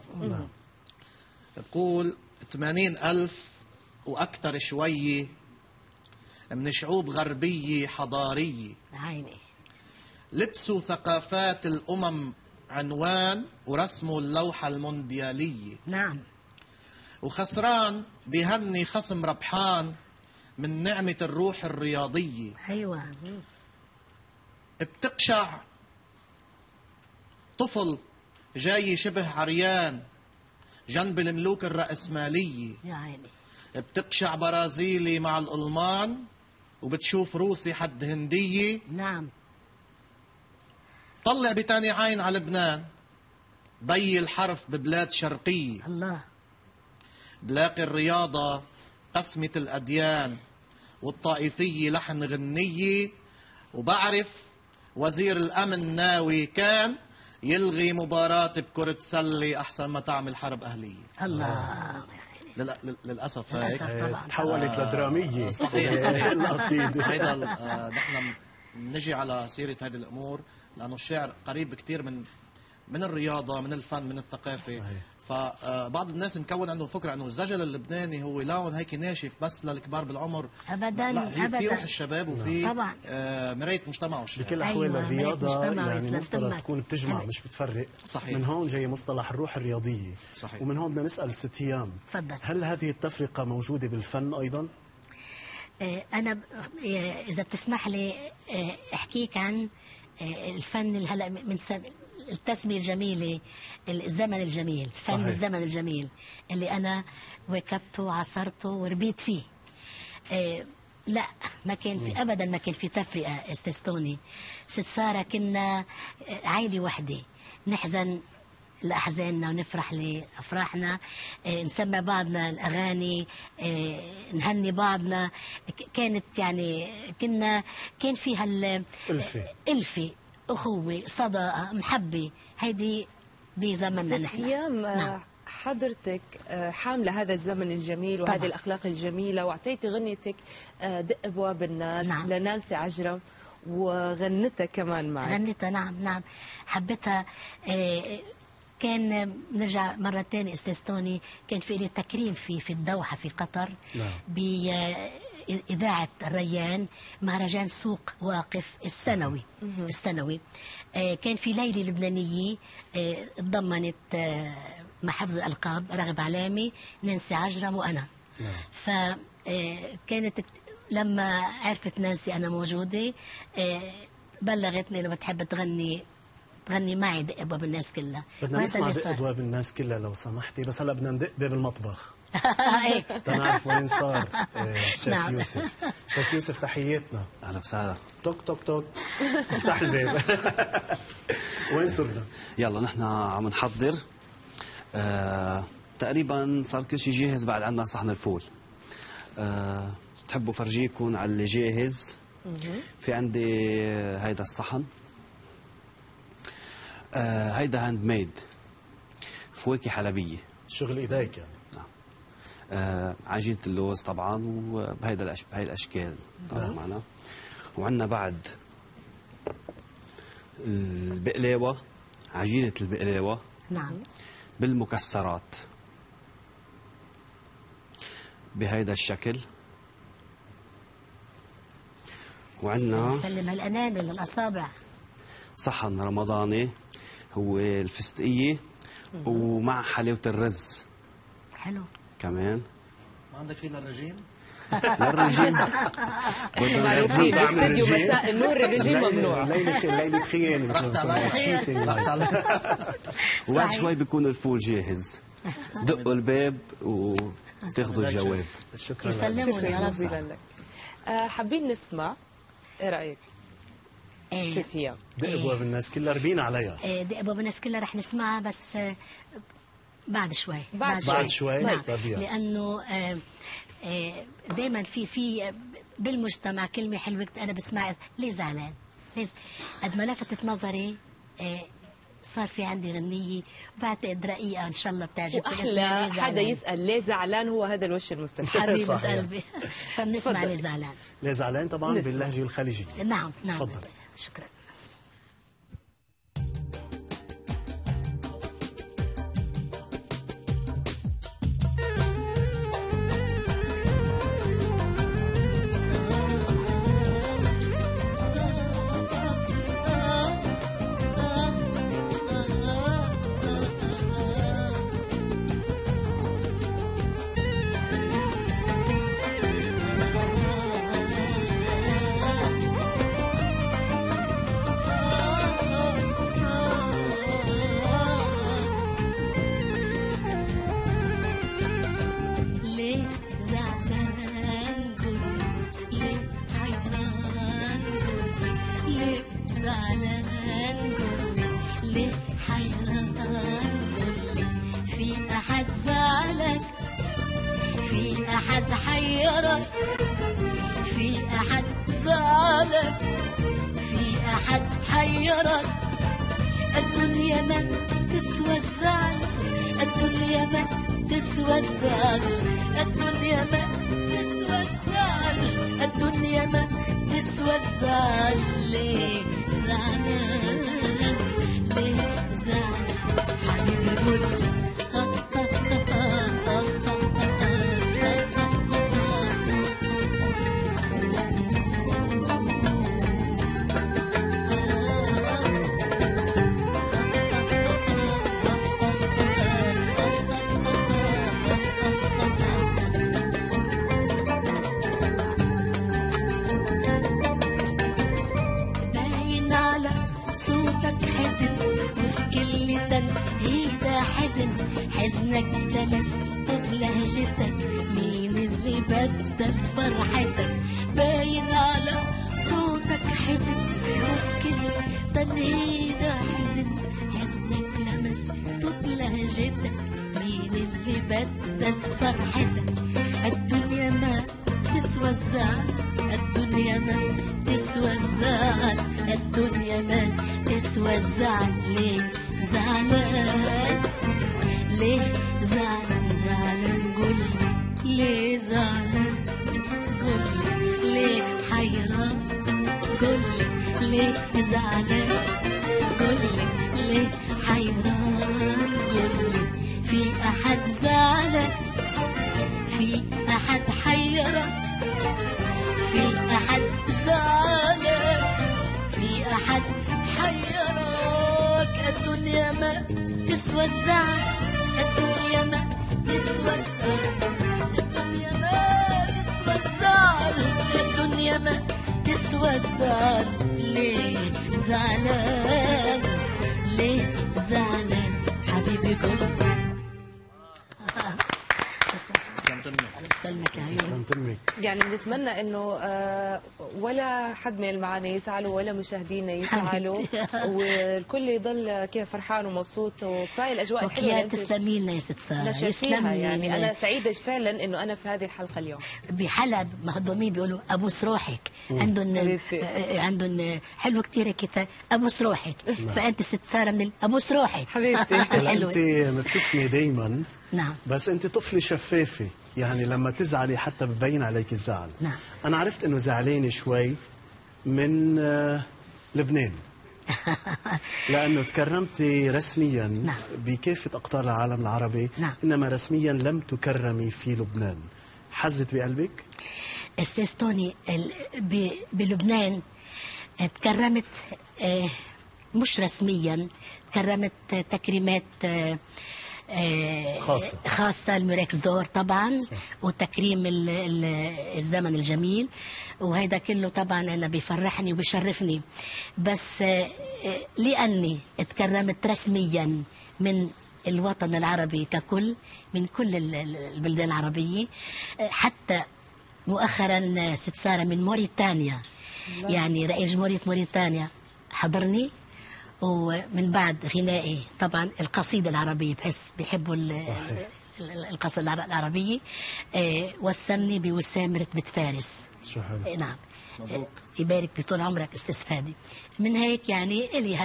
بقول 80,000 وأكثر شوية من شعوب غربية حضارية عيني. لبسوا ثقافات الأمم عنوان ورسموا اللوحة المونديالية. نعم. وخسران بيهني خصم ربحان من نعمة الروح الرياضية. أيوة. بتقشع طفل جاي شبه عريان جنب الملوك الرأسمالية. يا عيني. بتقشع برازيلي مع الألمان وبتشوف روسي حد هندية. نعم. طلع بتاني عين على لبنان، بي الحرف ببلاد شرقية. الله. بلاقي الرياضة قسمة الأديان والطائفية لحن غنية، وبعرف وزير الأمن ناوي كان يلغي مباراة بكرة سلة أحسن ما تعمل حرب أهلية. الله. للأسف هيك للأسف طبعا. تحولت لدرامية. صحيح. القصيدة. هيدا نحن نجي على سيرة هذه الأمور لأنه الشعر قريب كتير من الرياضة، من الفن، من الثقافة. صحيح. فبعض الناس مكون عنده فكرة أنه الزجل اللبناني هو لون هيك ناشف بس للكبار بالعمر. أبدا. لا، في أبدا. روح الشباب وفي طبعا. مراية مجتمعه الشعر. بكل الأحوال أيوة، الرياضة مجتمع يعني وإسلام مفترض تمك. تكون بتجمع مش بتفرق. صحيح. من هون جاي مصطلح الروح الرياضية. صحيح. ومن هون بدنا نسأل ست هيام، تفضل. هل هذه التفرقة موجودة بالفن أيضا؟ أنا إذا بتسمح لي أحكيك عن الفن هلا من التسمية الجميلة، الزمن الجميل، فن صحيح. الزمن الجميل اللي أنا واكبته وعصرته وربيت فيه. لا، ما كان في أبدا، ما كان في تفرقة استستوني. ست سارة كنا عائلة وحدة، نحزن لأحزاننا ونفرح لأفراحنا، نسمع بعضنا الأغاني، نهني بعضنا. كانت يعني كان فيها ألفة، أخوة، صداقة، محبة. هيدي بزمننا نحن. أيام نعم. حضرتك حاملة هذا الزمن الجميل وهذه طبعا. الأخلاق الجميلة، وأعطيتي غنيتك دق أبواب الناس. نعم. لنانسي عجرم، وغنتها كمان معك. غنيتها. نعم. حبيتها. كان نرجع مرة تانية استاذ، كان في لي تكريم في الدوحة في قطر. نعم. بإذاعة الريان، مهرجان سوق واقف السنوي. كان في ليلة لبنانية تضمنت مع حفظ الألقاب رغب علامي، نانسي عجرم، وأنا. فكانت لما عرفت نانسي أنا موجودة بلغتني إنه بتحب تغني معي دق ابواب الناس كلها. بدنا وهذا نسمع اللي دق صار. ابواب الناس كلها لو سمحتي، بس هلا بدنا ندق باب المطبخ إيه. تنعرف وين صار الشيف نعم. يوسف. شيف يوسف تحياتنا. اهلا وسهلا. توك توك توك افتح الباب. وين صرنا؟ يلا نحن عم نحضر. تقريبا صار كل شيء جاهز، بعد عندنا صحن الفول. تحبوا فرجيكم على اللي جاهز؟ في عندي هيدا الصحن، هيدا هاند ميد، فواكه حلبية، شغل ايديك يعني. عجينة اللوز طبعا، وبهيدا بهي الاشكال طبعا معنا. وعندنا بعد البقلاوة، عجينة البقلاوة نعم. بالمكسرات بهيدا الشكل. وعندنا سلم هالانامل الاصابع. صحن رمضاني، هو الفستقية ومع حلاوة الرز حلو. كمان. ما عندك شيء للرجيم؟ للرجيم معروفين باستديو مساء النور الرجيم ممنوع. ليلة خيانة مثل ما بسموها، cheating. وبعد شوي بيكون الفول جاهز. دقوا الباب وتاخذوا الجواب. شكرا لك. يسلموا يا شكرا رب. جزيلا لك. حابين نسمع، ايه رايك ست هيام؟ دق ابواب الناس كلها ربينا عليها. دي ابواب الناس كلها رح نسمعها بس بعد شوي. بعد شوي. نعم. طبيعي. لانه دائما في بالمجتمع كلمه حلوه انا بسمعها، ليه زعلان؟ ليه قد ما لفتت نظري صار في عندي غنية بعتقد رقيقة إن شاء الله بتعجبكم. وأحلى حدا يسأل ليه زعلان هو هذا الوش المبتسم. حبيبة قلبي. فبنسمع ليه زعلان. ليه زعلان طبعا باللهجة الخليجية. نعم نعم. تفضل. شكرا. الدنيا ما تسوى الزعل، الدنيا ما تسوى الزعل، الدنيا ما تسوى الزعل، الدنيا ما تسوى الزعل. ليه زعلان؟ ليه زعلان؟ حبيبي قولي حزنك تلست بلهجتك، مين اللي بدل فرحتك؟ باين على صوتك حزن وفي كل تنهيدة حزن، حزنك لمست بلهجتك، مين اللي بدل فرحتك؟ الدنيا ما تسوى الزعل، الدنيا ما تسوى الزعل، الدنيا ما تسوى الزعل. ليه زعلان؟ ليه زعلان؟ زعلان قولي ليه زعلان؟ قولي ليه حيران؟ قولي ليه زعلان؟ قولي ليه حيران؟ قولي في أحد زعلان؟ في أحد حيران؟ في أحد زعلان؟ في أحد حيران؟ الدنيا ما تسوى الزعل، الدنيا ما تسوى الزعل، الدنيا ما تسوى الزعل، الدنيا ما تسوى الزعل. ليه زعلان؟ ليه زعلان؟ حبيبي قولي سلمك يا عيوني. يعني بنتمنى انه ولا حد من المعاني يزعلوا ولا مشاهدينا يزعلوا، والكل يضل كيف فرحان ومبسوط، وكفايه الاجواء الحلوه اللي انت تسلمي لنا يا ست ساره. نشرتيها. يعني انا سعيده فعلا انه انا في هذه الحلقه اليوم. بحلب مهضومين بيقولوا ابوس روحك، عندهم حلو كثير كده ابوس روحك. فانت ست ساره من ابوس روحك حبيبتي. انت مبتسمه دايما. نعم. بس انت طفله شفافه، يعني لما تزعلي حتى ببين عليك الزعل. نعم. انا عرفت انه زعلانه شوي من لبنان لانه تكرمتي رسميا. نعم. بكافه اقطار العالم العربي. نعم. انما رسميا لم تكرمي في لبنان. حزت بقلبك؟ استاذ توني، بلبنان تكرمت مش رسميا، تكرمت تكريمات خاصة الميركس دور طبعا. صح. وتكريم الزمن الجميل، وهذا كله طبعا أنا بيفرحني وبيشرفني. بس لأني تكرمت رسميا من الوطن العربي ككل، من كل البلدان العربية. حتى مؤخرا ست سارة من موريتانيا، يعني رئيس جمهورية موريتانيا حضرني، ومن بعد غنائي طبعا القصيدة العربية، بحس بيحبوا القصيدة العربية. وسمني بوسام رتبة فارس. شو حلو. نعم. مبروك. يبارك بطول عمرك استاذ فادي. من هيك يعني إلي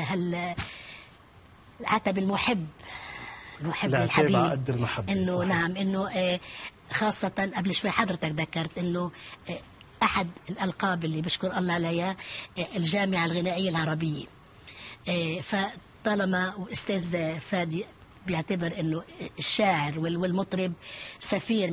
العتب المحب العتاب على الحبيب، قد المحبة. انه صحيح. نعم، انه خاصة قبل شوي حضرتك ذكرت انه احد الالقاب اللي بشكر الله عليها الجامعة الغنائية العربية. فطالما استاذ فادي بيعتبر انه الشاعر والمطرب سفير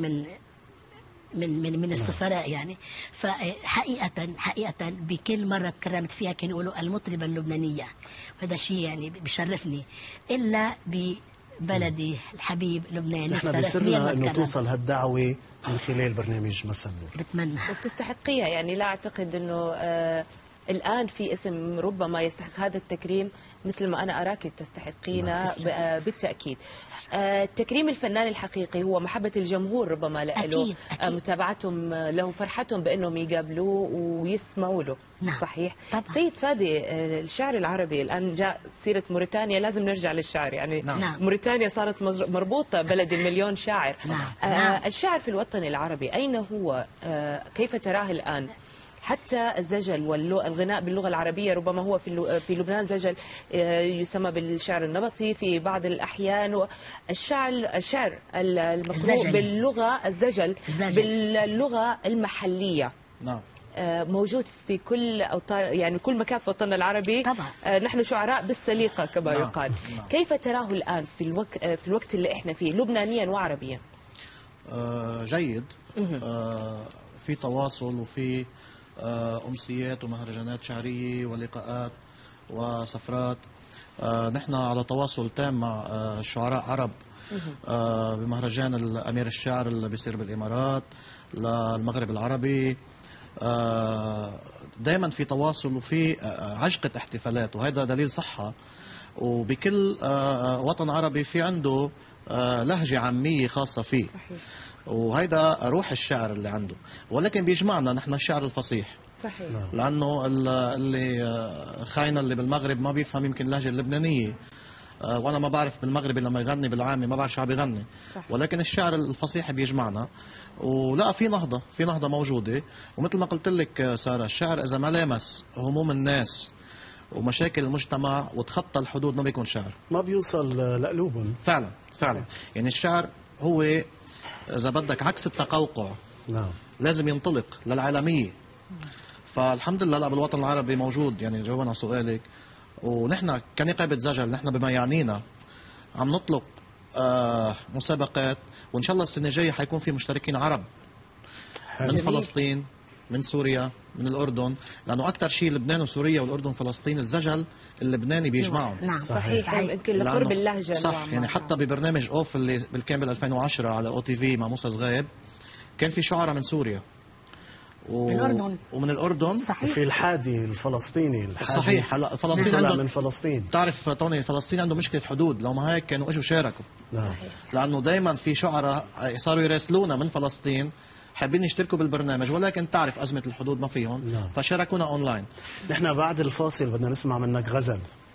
من السفراء يعني، فحقيقة بكل مرة تكرمت فيها كانوا يقولوا المطربة اللبنانية، وهذا شيء يعني بشرفني. إلا ببلدي الحبيب لبنان نحن لسه رسميا بيسرنا ما انه تكرم. توصل هالدعوة من خلال برنامج مساء النور. بتمنى. وبتستحقيها، يعني لا أعتقد أنه الآن في اسم ربما يستحق هذا التكريم مثل ما أنا أراك تستحقينه بالتأكيد. تكريم الفنان الحقيقي هو محبة الجمهور ربما له، أكيد. متابعتهم له، فرحتهم بأنهم يقابلوه ويسمعوا له. نعم. صحيح. طبعا. سيد فادي، الشعر العربي الآن جاء سيرة موريتانيا، لازم نرجع للشعر يعني. نعم. موريتانيا صارت مربوطة بلد المليون شاعر. نعم. الشعر في الوطن العربي أين هو؟ كيف تراه الآن؟ حتى الزجل والغناء باللغة العربية ربما هو في لبنان زجل يسمى بالشعر النبطي في بعض الأحيان. الشعر المقروء الزجل. باللغة الزجل باللغة المحلية نعم. موجود في كل أوطان، يعني كل مكان في وطننا العربي. طبعا. نحن شعراء بالسليقة كما نعم. يقال. نعم. كيف تراه الآن في الوقت اللي احنا فيه لبنانيا وعربيا؟ جيد. في تواصل وفي أمسيات ومهرجانات شعرية ولقاءات وسفرات. نحن على تواصل تام مع الشعراء عرب بمهرجان الأمير الشعر اللي بيصير بالإمارات للمغرب العربي. دائما في تواصل وفي عجقة احتفالات، وهذا دليل صحة. وبكل وطن عربي في عنده لهجة عامية خاصة فيه، وهيدا روح الشعر اللي عنده. ولكن بيجمعنا نحن الشعر الفصيح، صحيح. لأنه اللي خاينة اللي بالمغرب ما بيفهم يمكن اللهجة اللبنانية، وأنا ما بعرف بالمغربي لما يغني بالعامي ما بعرف شو عم بيغني. ولكن الشعر الفصيح بيجمعنا. ولا في نهضة موجودة. ومثل ما قلت لك سارة، الشعر إذا ما لامس هموم الناس ومشاكل المجتمع وتخطى الحدود ما بيكون شعر، ما بيوصل لقلوبهم. فعلا. يعني الشعر هو إذا بدك عكس التقوقع. نعم. لازم ينطلق للعالمية. فالحمد لله بالوطن العربي موجود، يعني جاوبنا على سؤالك. ونحن كنقابة زجل نحن بما يعنينا عم نطلق مسابقات، وإن شاء الله السنة الجاية حيكون في مشتركين عرب من فلسطين، من سوريا، من الأردن، لأنه أكثر شيء لبنان وسوريا والأردن وفلسطين الزجل اللبناني بيجمعهم. نعم. صحيح. يمكن لقرب اللهجة. صح. يعني حتى ببرنامج أوف اللي كان بال 2010 على الأو تي في مع موسى صغيب كان في شعراء من سوريا الأردن. ومن الأردن. صحيح. وفي الحادي الفلسطيني. صحيح. هلا فلسطين طلع عنده من فلسطين. بتعرف طوني فلسطين عنده مشكلة حدود، لو ما هيك كانوا اجوا شاركوا. نعم. لأنه دائما في شعراء صاروا يراسلونا من فلسطين حابين يشتركوا بالبرنامج، ولكن تعرف أزمة الحدود ما فيهم. نعم. فشاركونا أونلاين. نحن بعد الفاصل بدنا نسمع منك غزل.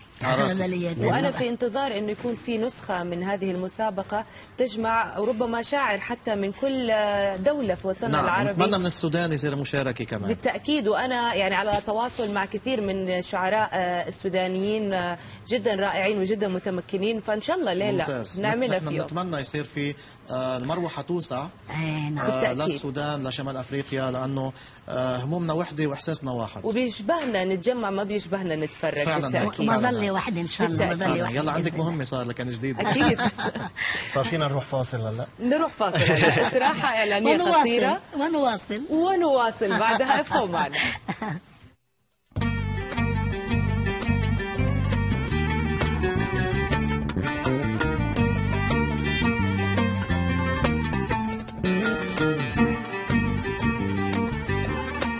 وأنا في انتظار أنه يكون في نسخة من هذه المسابقة تجمع ربما شاعر حتى من كل دولة في وطننا العربي. نتمنى من السودان يصير مشاركة كمان. بالتأكيد. وأنا يعني على تواصل مع كثير من الشعراء السودانيين جدا رائعين وجدا متمكنين، فإن شاء الله ليلة نعملها فيهم. نتمنى يصير في المروحة توسع للسودان لشمال أفريقيا، لأنه همومنا وحدة وإحساسنا واحد. وبيشبهنا نتجمع، ما بيشبهنا نتفرج. بالتأكيد. مظلة واحدة إن شاء الله. مظلة واحدة. يلا عندك مهمة صار لكن جديدة. أكيد. صار فينا نروح فاصل هلا؟ نروح فاصل هلا، استراحة إعلانية قصيرة ونواصل بعدها. ابقوا معنا.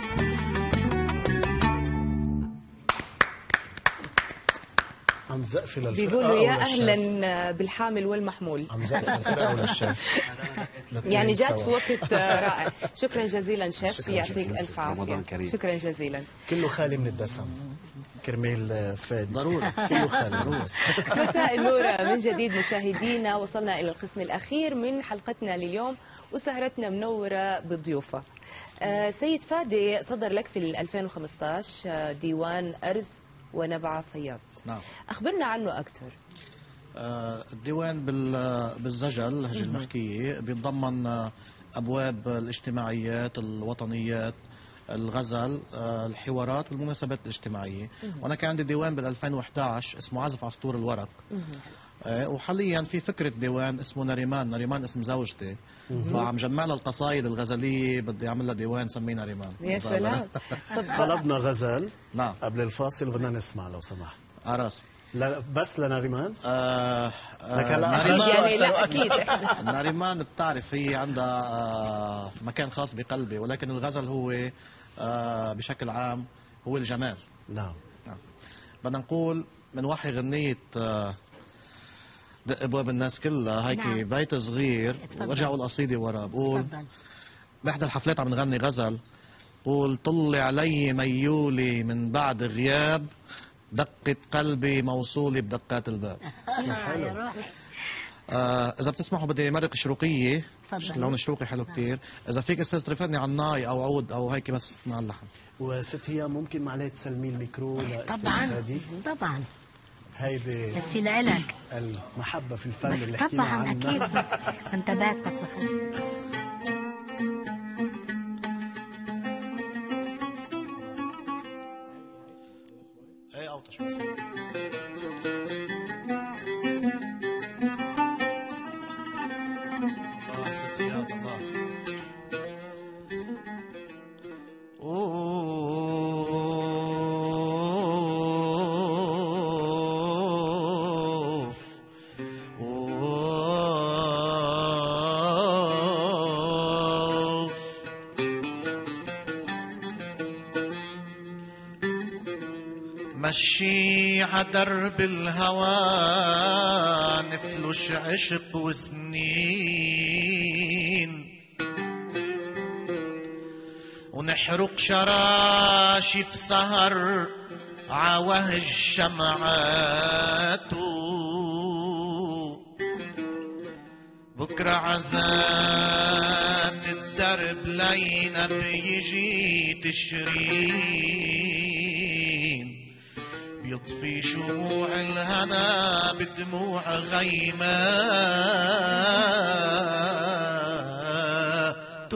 عم زقف إضافة للفرقة بيقولوا أو يا للشيف؟ أهلا بالحامل والمحمول. عم زبط الفرقة ولا الشيف؟ يعني جات في سوا. وقت رائع. شكرا جزيلا شيف، شكراً يعطيك شيف ألف رمضان عافية. كريم. شكرا جزيلا. كله خالي من الدسم كرمال فادي. ضروري. كله خالي ضروري. مساء النور من جديد مشاهدينا، وصلنا إلى القسم الأخير من حلقتنا لليوم وسهرتنا منورة بالضيوفة. سيد فادي، صدر لك في 2015 ديوان أرز ونبعة فياض. نعم. أخبرنا عنه أكثر. الديوان بالزجل اللهجة المحكية بيتضمن أبواب الاجتماعيات، الوطنيات، الغزل، الحوارات والمناسبات الاجتماعية. وأنا كان عندي ديوان بال 2011 اسمه عزف عصطور الورق. وحاليا في فكرة ديوان اسمه نريمان اسم زوجتي، فعم جمع لها القصايد الغزلية، بدي أعمل لها ديوان سميه نريمان. يا سلام. طب طلبنا غزل نعم. قبل الفاصل، بدنا نسمع لو سمحت. عراسي. لا بس لنريمان؟ لك هلا نريمان. يعني لا أكيد. نريمان بتعرف هي عندها مكان خاص بقلبي، ولكن الغزل هو بشكل عام هو الجمال. نعم. بدنا نقول من وحي غنية دق ابواب الناس كلها هيك نعم. بيت صغير، اتفضل. وارجع اقول قصيدة ورا، بقول تفضل. باحدى الحفلات عم نغني غزل، قول طلي علي ميولي من بعد غياب، دقة قلبي موصولة بدقات الباب. يا روحي. إذا بتسمحوا بدي مرق شروقية، تفضل. اللون الشروقي حلو كتير. إذا فيك أستاذ ترفقني على الناي أو عود أو هيك بس مع اللحن. وست هي ممكن معليه تسلمي الميكرو لأستاذ طبعا فادي؟ طبعا. هيدي بس لإلك. المحبة في الفن اللي حكينا طبعا عنها. أكيد. انتبهت بتفخست. إيه أوطش بس. أساسيات الله. أوف أوف. مشي عدرب الهوى نفلش عشق وسنين، ونحرق شراشف سهر عوهج شمعات، بكرة عزات الدرب لينا بيجي تشرين، بيطفي شموع الهنا بدموع غيمات.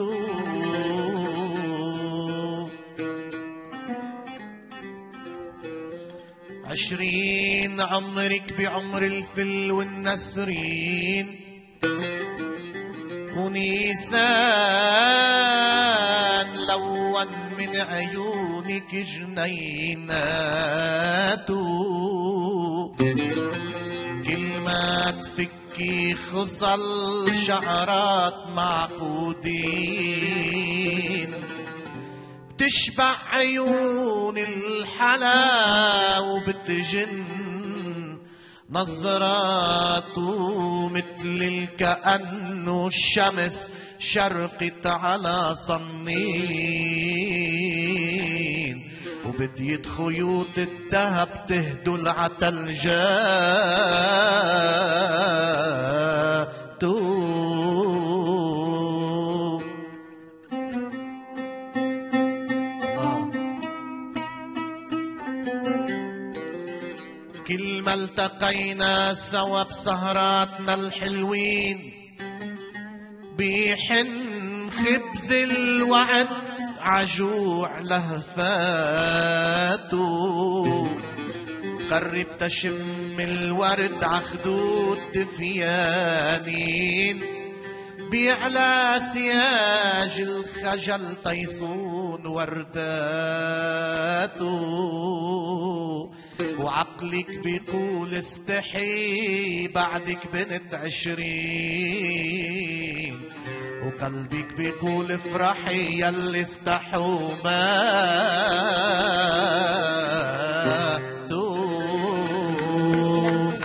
20 عمرك بعمر الفل والنسرين، ونيسان لون من عيونك جنينات، كل ما تفكي خصل شعرات معقودين، بتشبع عيون الحلا وبتجن نظراته، مثل كأنه الشمس شرقت على صنين، وبديت خيوط الذهب تهدل عتلجات. كل ما التقينا سوا بسهراتنا الحلوين، بيحن خبز الوعد عجوع لهفاته، قرب تشم الورد عخدود دفيانين، بيعلى سياج الخجل طيصون ورداته، وعقلك بيقول استحي بعدك بنت 20، وقلبك بيقول افرحي يلي استحوا ماتوا.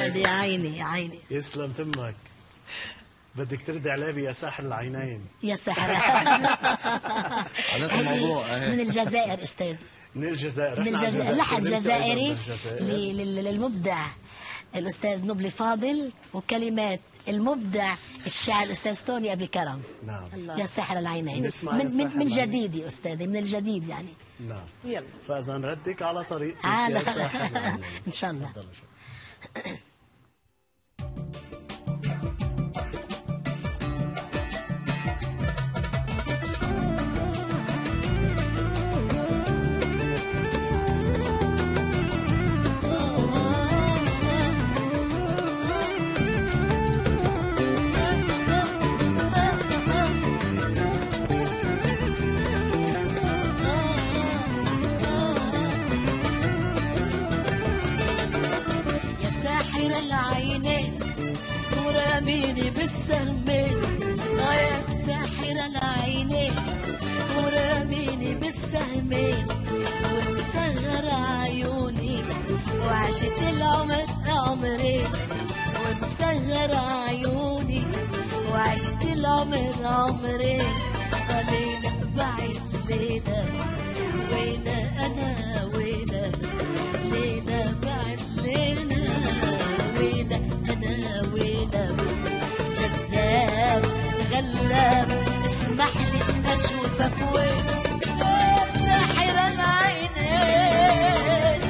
أستاذ يا عيني يا عيني. يسلم تمك. بدك تردي علي يا ساحر العينين. يا سحر. هذا الموضوع. من الجزائر أستاذ. من الجزائر. من الجزائر، لحن كلمتي أيضاً جزائري بالجزائر. للمبدع الأستاذ نبلي فاضل، وكلمات المبدع الشاعر الأستاذ توني أبي كرم. نعم. يا ساحر العينين. نسمع يا ساحر من العينين. جديد يا أستاذي، من الجديد يعني. نعم. يلا. فإذا ردك على طريقتك على يا ساحر العينين. إن شاء الله. تفضلوا شكراً. يا ساحر العينين وراميني بالسهمين، يا ساحر العينين وراميني بالسهمين، ومسهر عيوني وعشت العمر عمرين، ومسهر عيوني وعشت العمر عمرين. ليلة بعد ليلة ويلة أنا ويلة، ليلة بعد ليلة ويلة أنا ويلة. جذاب غلاب اسمح لي أشوفك وين يا ساحر العينين.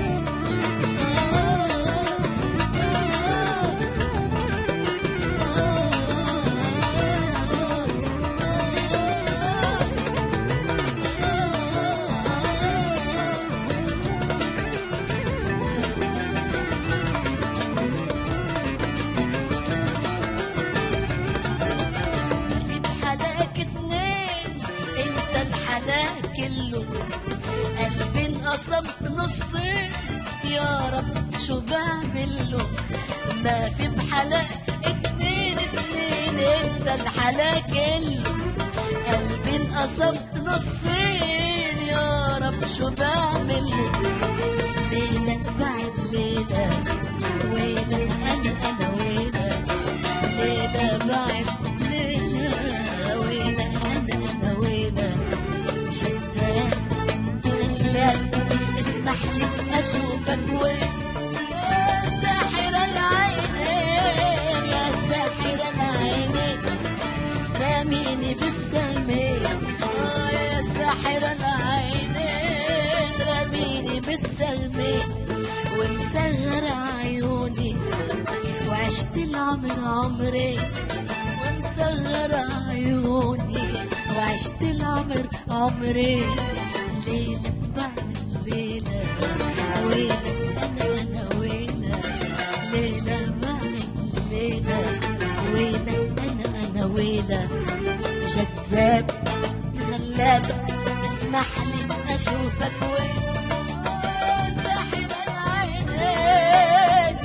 في بحلاك اتنين انت الحلاك كله، قلبي انقسمت نصين يا رب شو بعمله. ما في بحلاك اتنين انت الحلاك كله، قلبي انقسمت نصين يا رب شو بعمله. ليلة بعد ليلة ويلة أنا ويلة، ليلة بعد ليلة ويلة أنا ويلة. شتان غلاب اسمح لي أشوفك وين يا ساحر العينين، يا ساحر العينين راميني بالسهمين. يا ساحر العينين راميني بالسهمين، ومسهر عيوني وعشت العمر عمرين، ومسهر عيوني وعشت العمر عمرين. ليلة بعد ليلة ويلة أنا ويلة، ليلة بعد ليلة ويلة أنا ويلة. جذاب غلاب اسمح لي أشوفك وين يا ساحر العينين.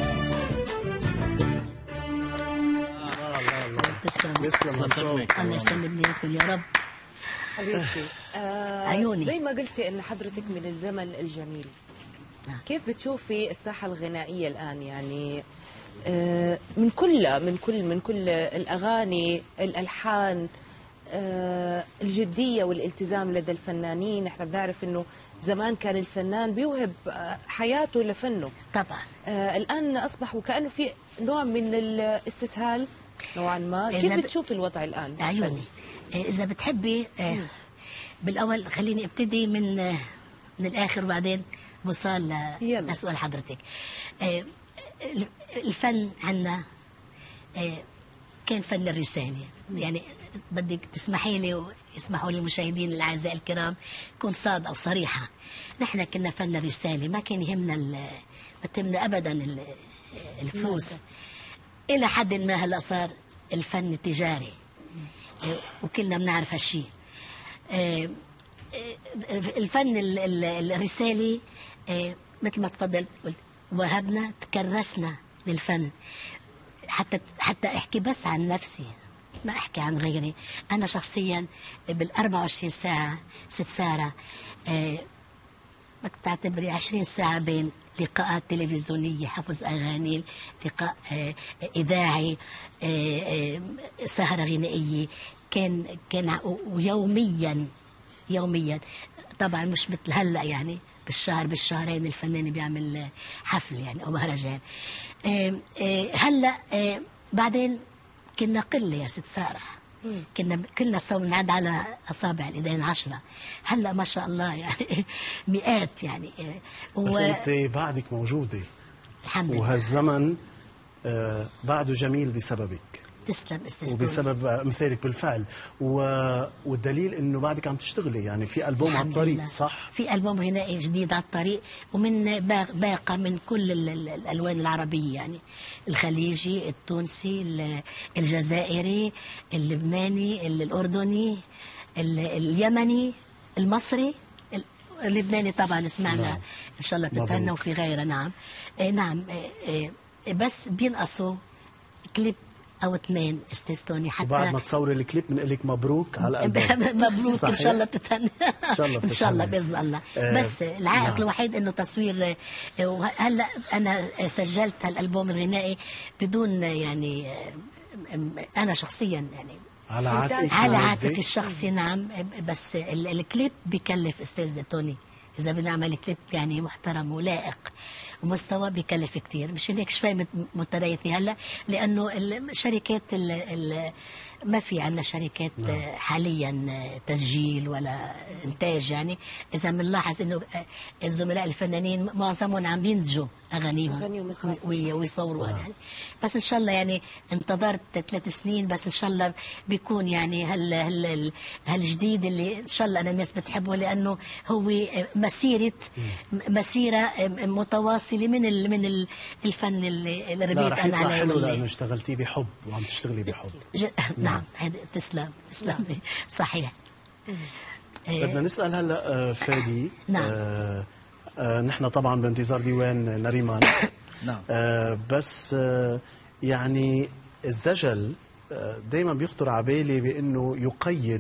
تسلم. يسلم الصوت. الله يسلم لكم يا رب. حبيبتي عيوني. زي ما قلتي ان حضرتك من الزمن الجميل، كيف بتشوفي الساحه الغنائيه الان؟ يعني من كل الاغاني، الالحان، الجديه والالتزام لدى الفنانين. احنا بنعرف انه زمان كان الفنان بيوهب حياته لفنه، طبعا. الان اصبح وكانه في نوع من الاستسهال نوعا ما. كيف بتشوفي الوضع الان؟ عيوني، إذا بتحبي بالأول خليني أبتدي من الآخر وبعدين وصل لسؤال حضرتك. الفن عنا كان فن الرسالة. يعني بدك تسمحي لي ويسمحوا لي المشاهدين الأعزاء الكرام كون صادقة وصريحة. نحن كنا فن الرسالة، ما كان يهمنا ما تهمنا أبدا الفلوس. إلى حد ما هلأ صار الفن تجاري، وكلنا بنعرف هالشيء. الفن الرسالي مثل ما تفضلت قلت وهبنا تكرسنا للفن. حتى احكي بس عن نفسي، ما احكي عن غيري. انا شخصيا بال24 ساعه ست ساره ما تعتبري 20 ساعه بين لقاءات تلفزيونية، حفظ أغاني، لقاء إذاعي، سهرة غنائية. كان يوميا طبعا مش مثل هلا يعني بالشهرين الفنان بيعمل حفل يعني أو مهرجان. هلا بعدين كنا قلة يا ست سارة، كنا نعد على أصابع الإيدين 10. هلا ما شاء الله يعني مئات يعني. بس أنت بعدك موجودة الحمد لله، وهالزمن بعده جميل بسببك. تسلم استاذ وبسبب امثالك بالفعل، والدليل انه بعدك عم تشتغلي يعني في البوم على الطريق، صح؟ في البوم غنائي جديد على الطريق، ومن باقه من كل الالوان العربيه يعني، الخليجي، التونسي، الجزائري، اللبناني، الاردني، اليمني، المصري، اللبناني طبعا سمعنا. نعم. ان شاء الله بتتهنى، وفي غيره. نعم. نعم. بس بينقصوا كليب أو 2 استاذ توني. حتى وبعد ما تصوري الكليب بنقول لك مبروك على الألبوم. مبروك. إن شاء الله بتتهنى. إن شاء الله بإذن الله. بس العائق نعم. الوحيد إنه تصوير. هلا أنا سجلت هالألبوم الغنائي بدون يعني أنا شخصيا يعني على عاتق الشخصي. نعم. بس الكليب بيكلف استاذ توني، إذا بنعمل كليب يعني محترم ولائق ومستوى بيكلف كتير. مش هيك شوي متريثي هلا، لأنه الشركات ما في عندنا شركات حاليا تسجيل ولا إنتاج يعني. إذا بنلاحظ إنه الزملاء الفنانين معظمهم عم ينتجوا أغانيهم ويصوروها يعني. بس إن شاء الله يعني انتظرت 3 سنين، بس إن شاء الله بيكون يعني هالجديد اللي إن شاء الله أنا الناس بتحبه، لأنه هو مسيرة متواصلة من الفن اللي ربيت أنا عليه. حلو لأنه اشتغلتي بحب وعم تشتغلي بحب. نعم. تسلم صحيح. بدنا نسأل هلا فادي. نعم. نحن طبعا بانتظار ديوان نريمان. نعم. بس يعني الزجل دائما بيخطر على بالي بانه يقيد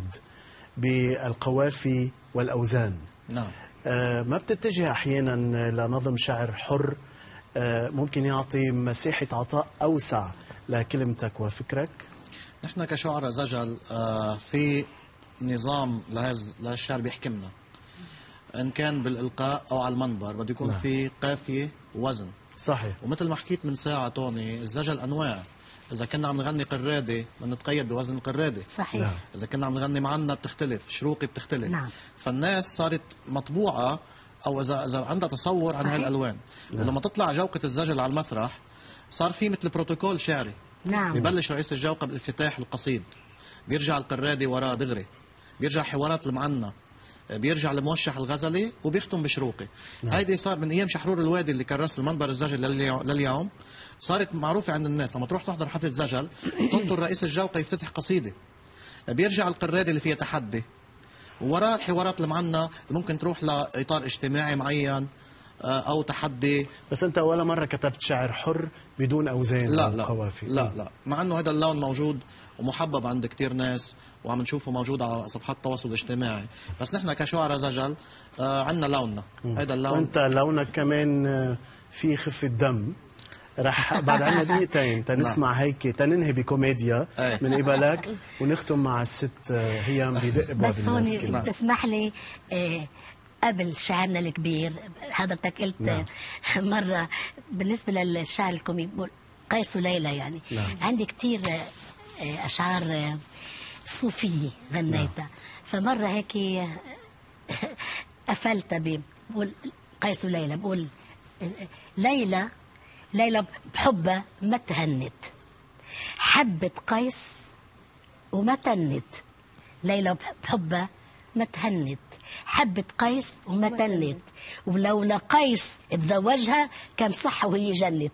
بالقوافي والاوزان. نعم. ما بتتجه احيانا لنظم شعر حر ممكن يعطي مساحه عطاء اوسع لكلمتك وفكرك؟ نحن كشعراء زجل في نظام لهالشعر بيحكمنا، ان كان بالالقاء او على المنبر بده يكون نعم. في قافيه ووزن. صحيح. ومثل ما حكيت من ساعه توني، الزجل انواع. اذا كنا عم نغني قرادي بنتقيد بوزن القرادي. صحيح. نعم. اذا كنا عم نغني معنا بتختلف، شروقي بتختلف. نعم. فالناس صارت مطبوعه او اذا عندها تصور صحيح. عن هالالوان. نعم. ولما تطلع جوقه الزجل على المسرح صار في مثل بروتوكول شعري. نعم. ببلش رئيس الجوقه بالافتتاح القصيد، بيرجع القرادي وراه دغري، بيرجع حوارات المعنى، بيرجع الموشح الغزلي، وبيختم بشروقي. نعم. هيدي صار من ايام شحرور الوادي اللي كرس المنبر الزجل لليوم. صارت معروفه عند الناس، لما تروح تحضر حفله زجل تنطر رئيس الجوقه يفتتح قصيده، بيرجع القرادي اللي فيها تحدي، ووراه الحوارات المعنى اللي ممكن تروح لاطار اجتماعي معين او تحدي. بس انت ولا مره كتبت شعر حر بدون اوزان؟ لا قوافي؟ لا، مع انه هذا اللون موجود ومحبب عند كتير ناس، وعم نشوفه موجود على صفحات التواصل الاجتماعي. بس نحن كشعراء زجل عندنا لوننا، هذا اللون. وانت لونك كمان في خفة دم. رح بعد عنا دقيقتين تنسمع هيك تننهي بكوميديا من قبلك، ونختم مع الست هيام بدق باب بس هون تسمح لي قبل شاعرنا الكبير حضرتك قلت نعم. مرة بالنسبة للشعر الكوميدي قيس وليلى يعني نعم. عندي كتير أشعار صوفية غنيتها نعم. فمرة هيك قفلت بقول قيس وليلى، بقول ليلى بحبها ما تهنت، حبت قيس وما تنت. ليلى بحبها ما تهنت، حبت قيس وما تنت، ولولا قيس تزوجها كان صح وهي جنت.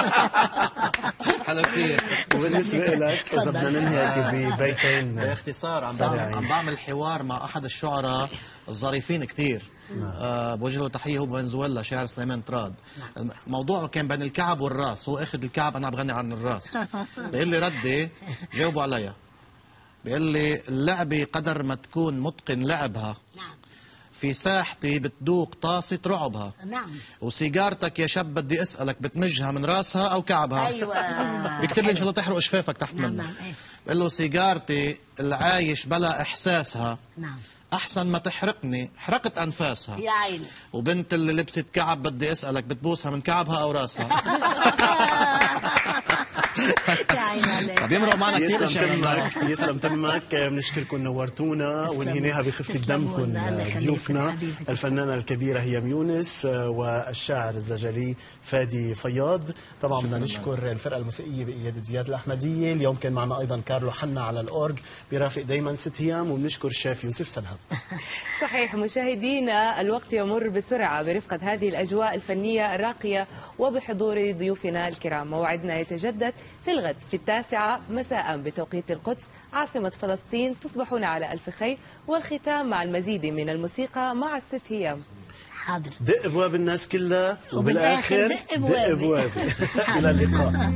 حلو كثير. وبالنسبه لك اذا بدنا ننهي ببيتين باختصار، عم بعمل حوار مع احد الشعراء الظريفين كثير، بوجه له تحيه، هو بفنزويلا، شاعر سليمان طراد. الموضوع كان بين الكعب والراس، هو اخذ الكعب انا بغني عن الراس. بيقول لي ردي جاوبوا عليها، بيقول لي اللعبه قدر ما تكون متقن لعبها في ساحتي بتدوق طاسة رعبها. نعم. وسيجارتك يا شاب بدي أسألك بتمجها من راسها أو كعبها؟ أيوة. بيكتب لي إن شاء الله تحرق شفافك تحت نعم منه. نعم. إيه. بقول له سيجارتي العايش بلا إحساسها نعم. أحسن ما تحرقني، حرقت أنفاسها. يا عيني. وبنت اللي لبست كعب بدي أسألك بتبوسها من كعبها أو راسها؟ يا عيني عليك. طب يمرق معنا كثير يسلم أشياء. تمك، يسلم تمك. بنشكركم، نورتونا، تسلموا. ونهيناها بخفة تسلموا دمكم لنا. الله يخليك ضيوفنا حبيبي. الفنانة الكبيرة هيام يونس والشاعر الزجلي فادي فياض. طبعا بدنا نشكر الفرقة الموسيقية بقيادة زياد الأحمدية. اليوم كان معنا أيضا كارلو حنا على الأورج برافق دايما ست هيام، وبنشكر الشيف يوسف سلهب. صحيح مشاهدينا، الوقت يمر بسرعة برفقة هذه الأجواء الفنية الراقية وبحضور ضيوفنا الكرام. موعدنا يتجدد في الغد في 9 مساء بتوقيت القدس عاصمة فلسطين. تصبحون على ألف خير، والختام مع المزيد من الموسيقى مع الست هيام. حاضر. دق ابواب الناس كلها، وبالآخر وبالاخر دق أبوابي. ابوابي. الى اللقاء.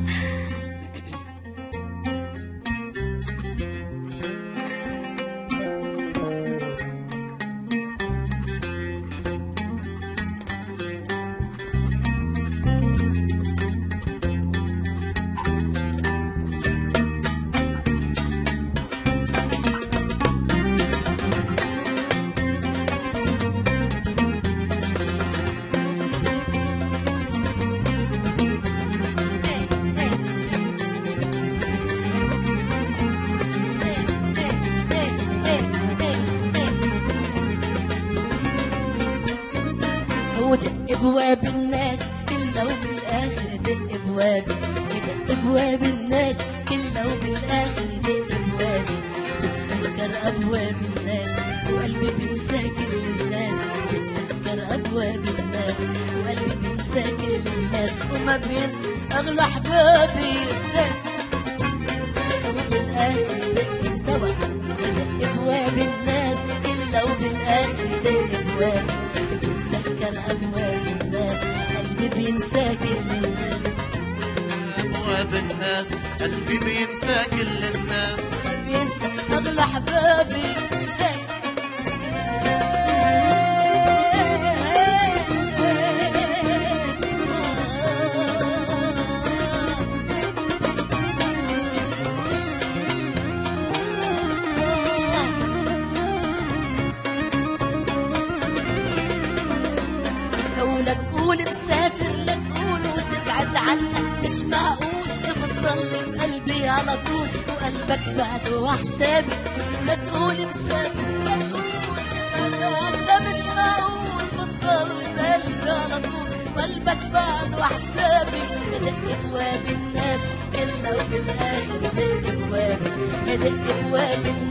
ودق ابواب الناس كلها وبالاخر دق ابوابي، دق ابواب الناس كلها وبالاخر دق ابوابي، بتسكر ابواب الناس وقلبي بينسى كل الناس، بتسكر ابواب الناس وقلبي بينسى كل الناس، وما بينسى اغلى احبابي. وبالاخر دق سوا دق ابواب الناس كلها وبالاخر دق ابوابي، بتسكر أبواب الناس قلبي بينسى كل الناس، أبواب الناس قلبي بينسى كل الناس، بينسى أغلى أحبابي. لا تقول مسافر، لا تقول وتبعد عنك، مش معقول بتضل بقلبي على طول وقلبك بعده وحسابي. لا تقول مسافر، لا تقول وتبعد عنك، مش معقول بتضل بقلبي على طول وقلبك بعده وحسابي. دق ابواب الناس كلها وبالاخر دق ابوابي، دق ابواب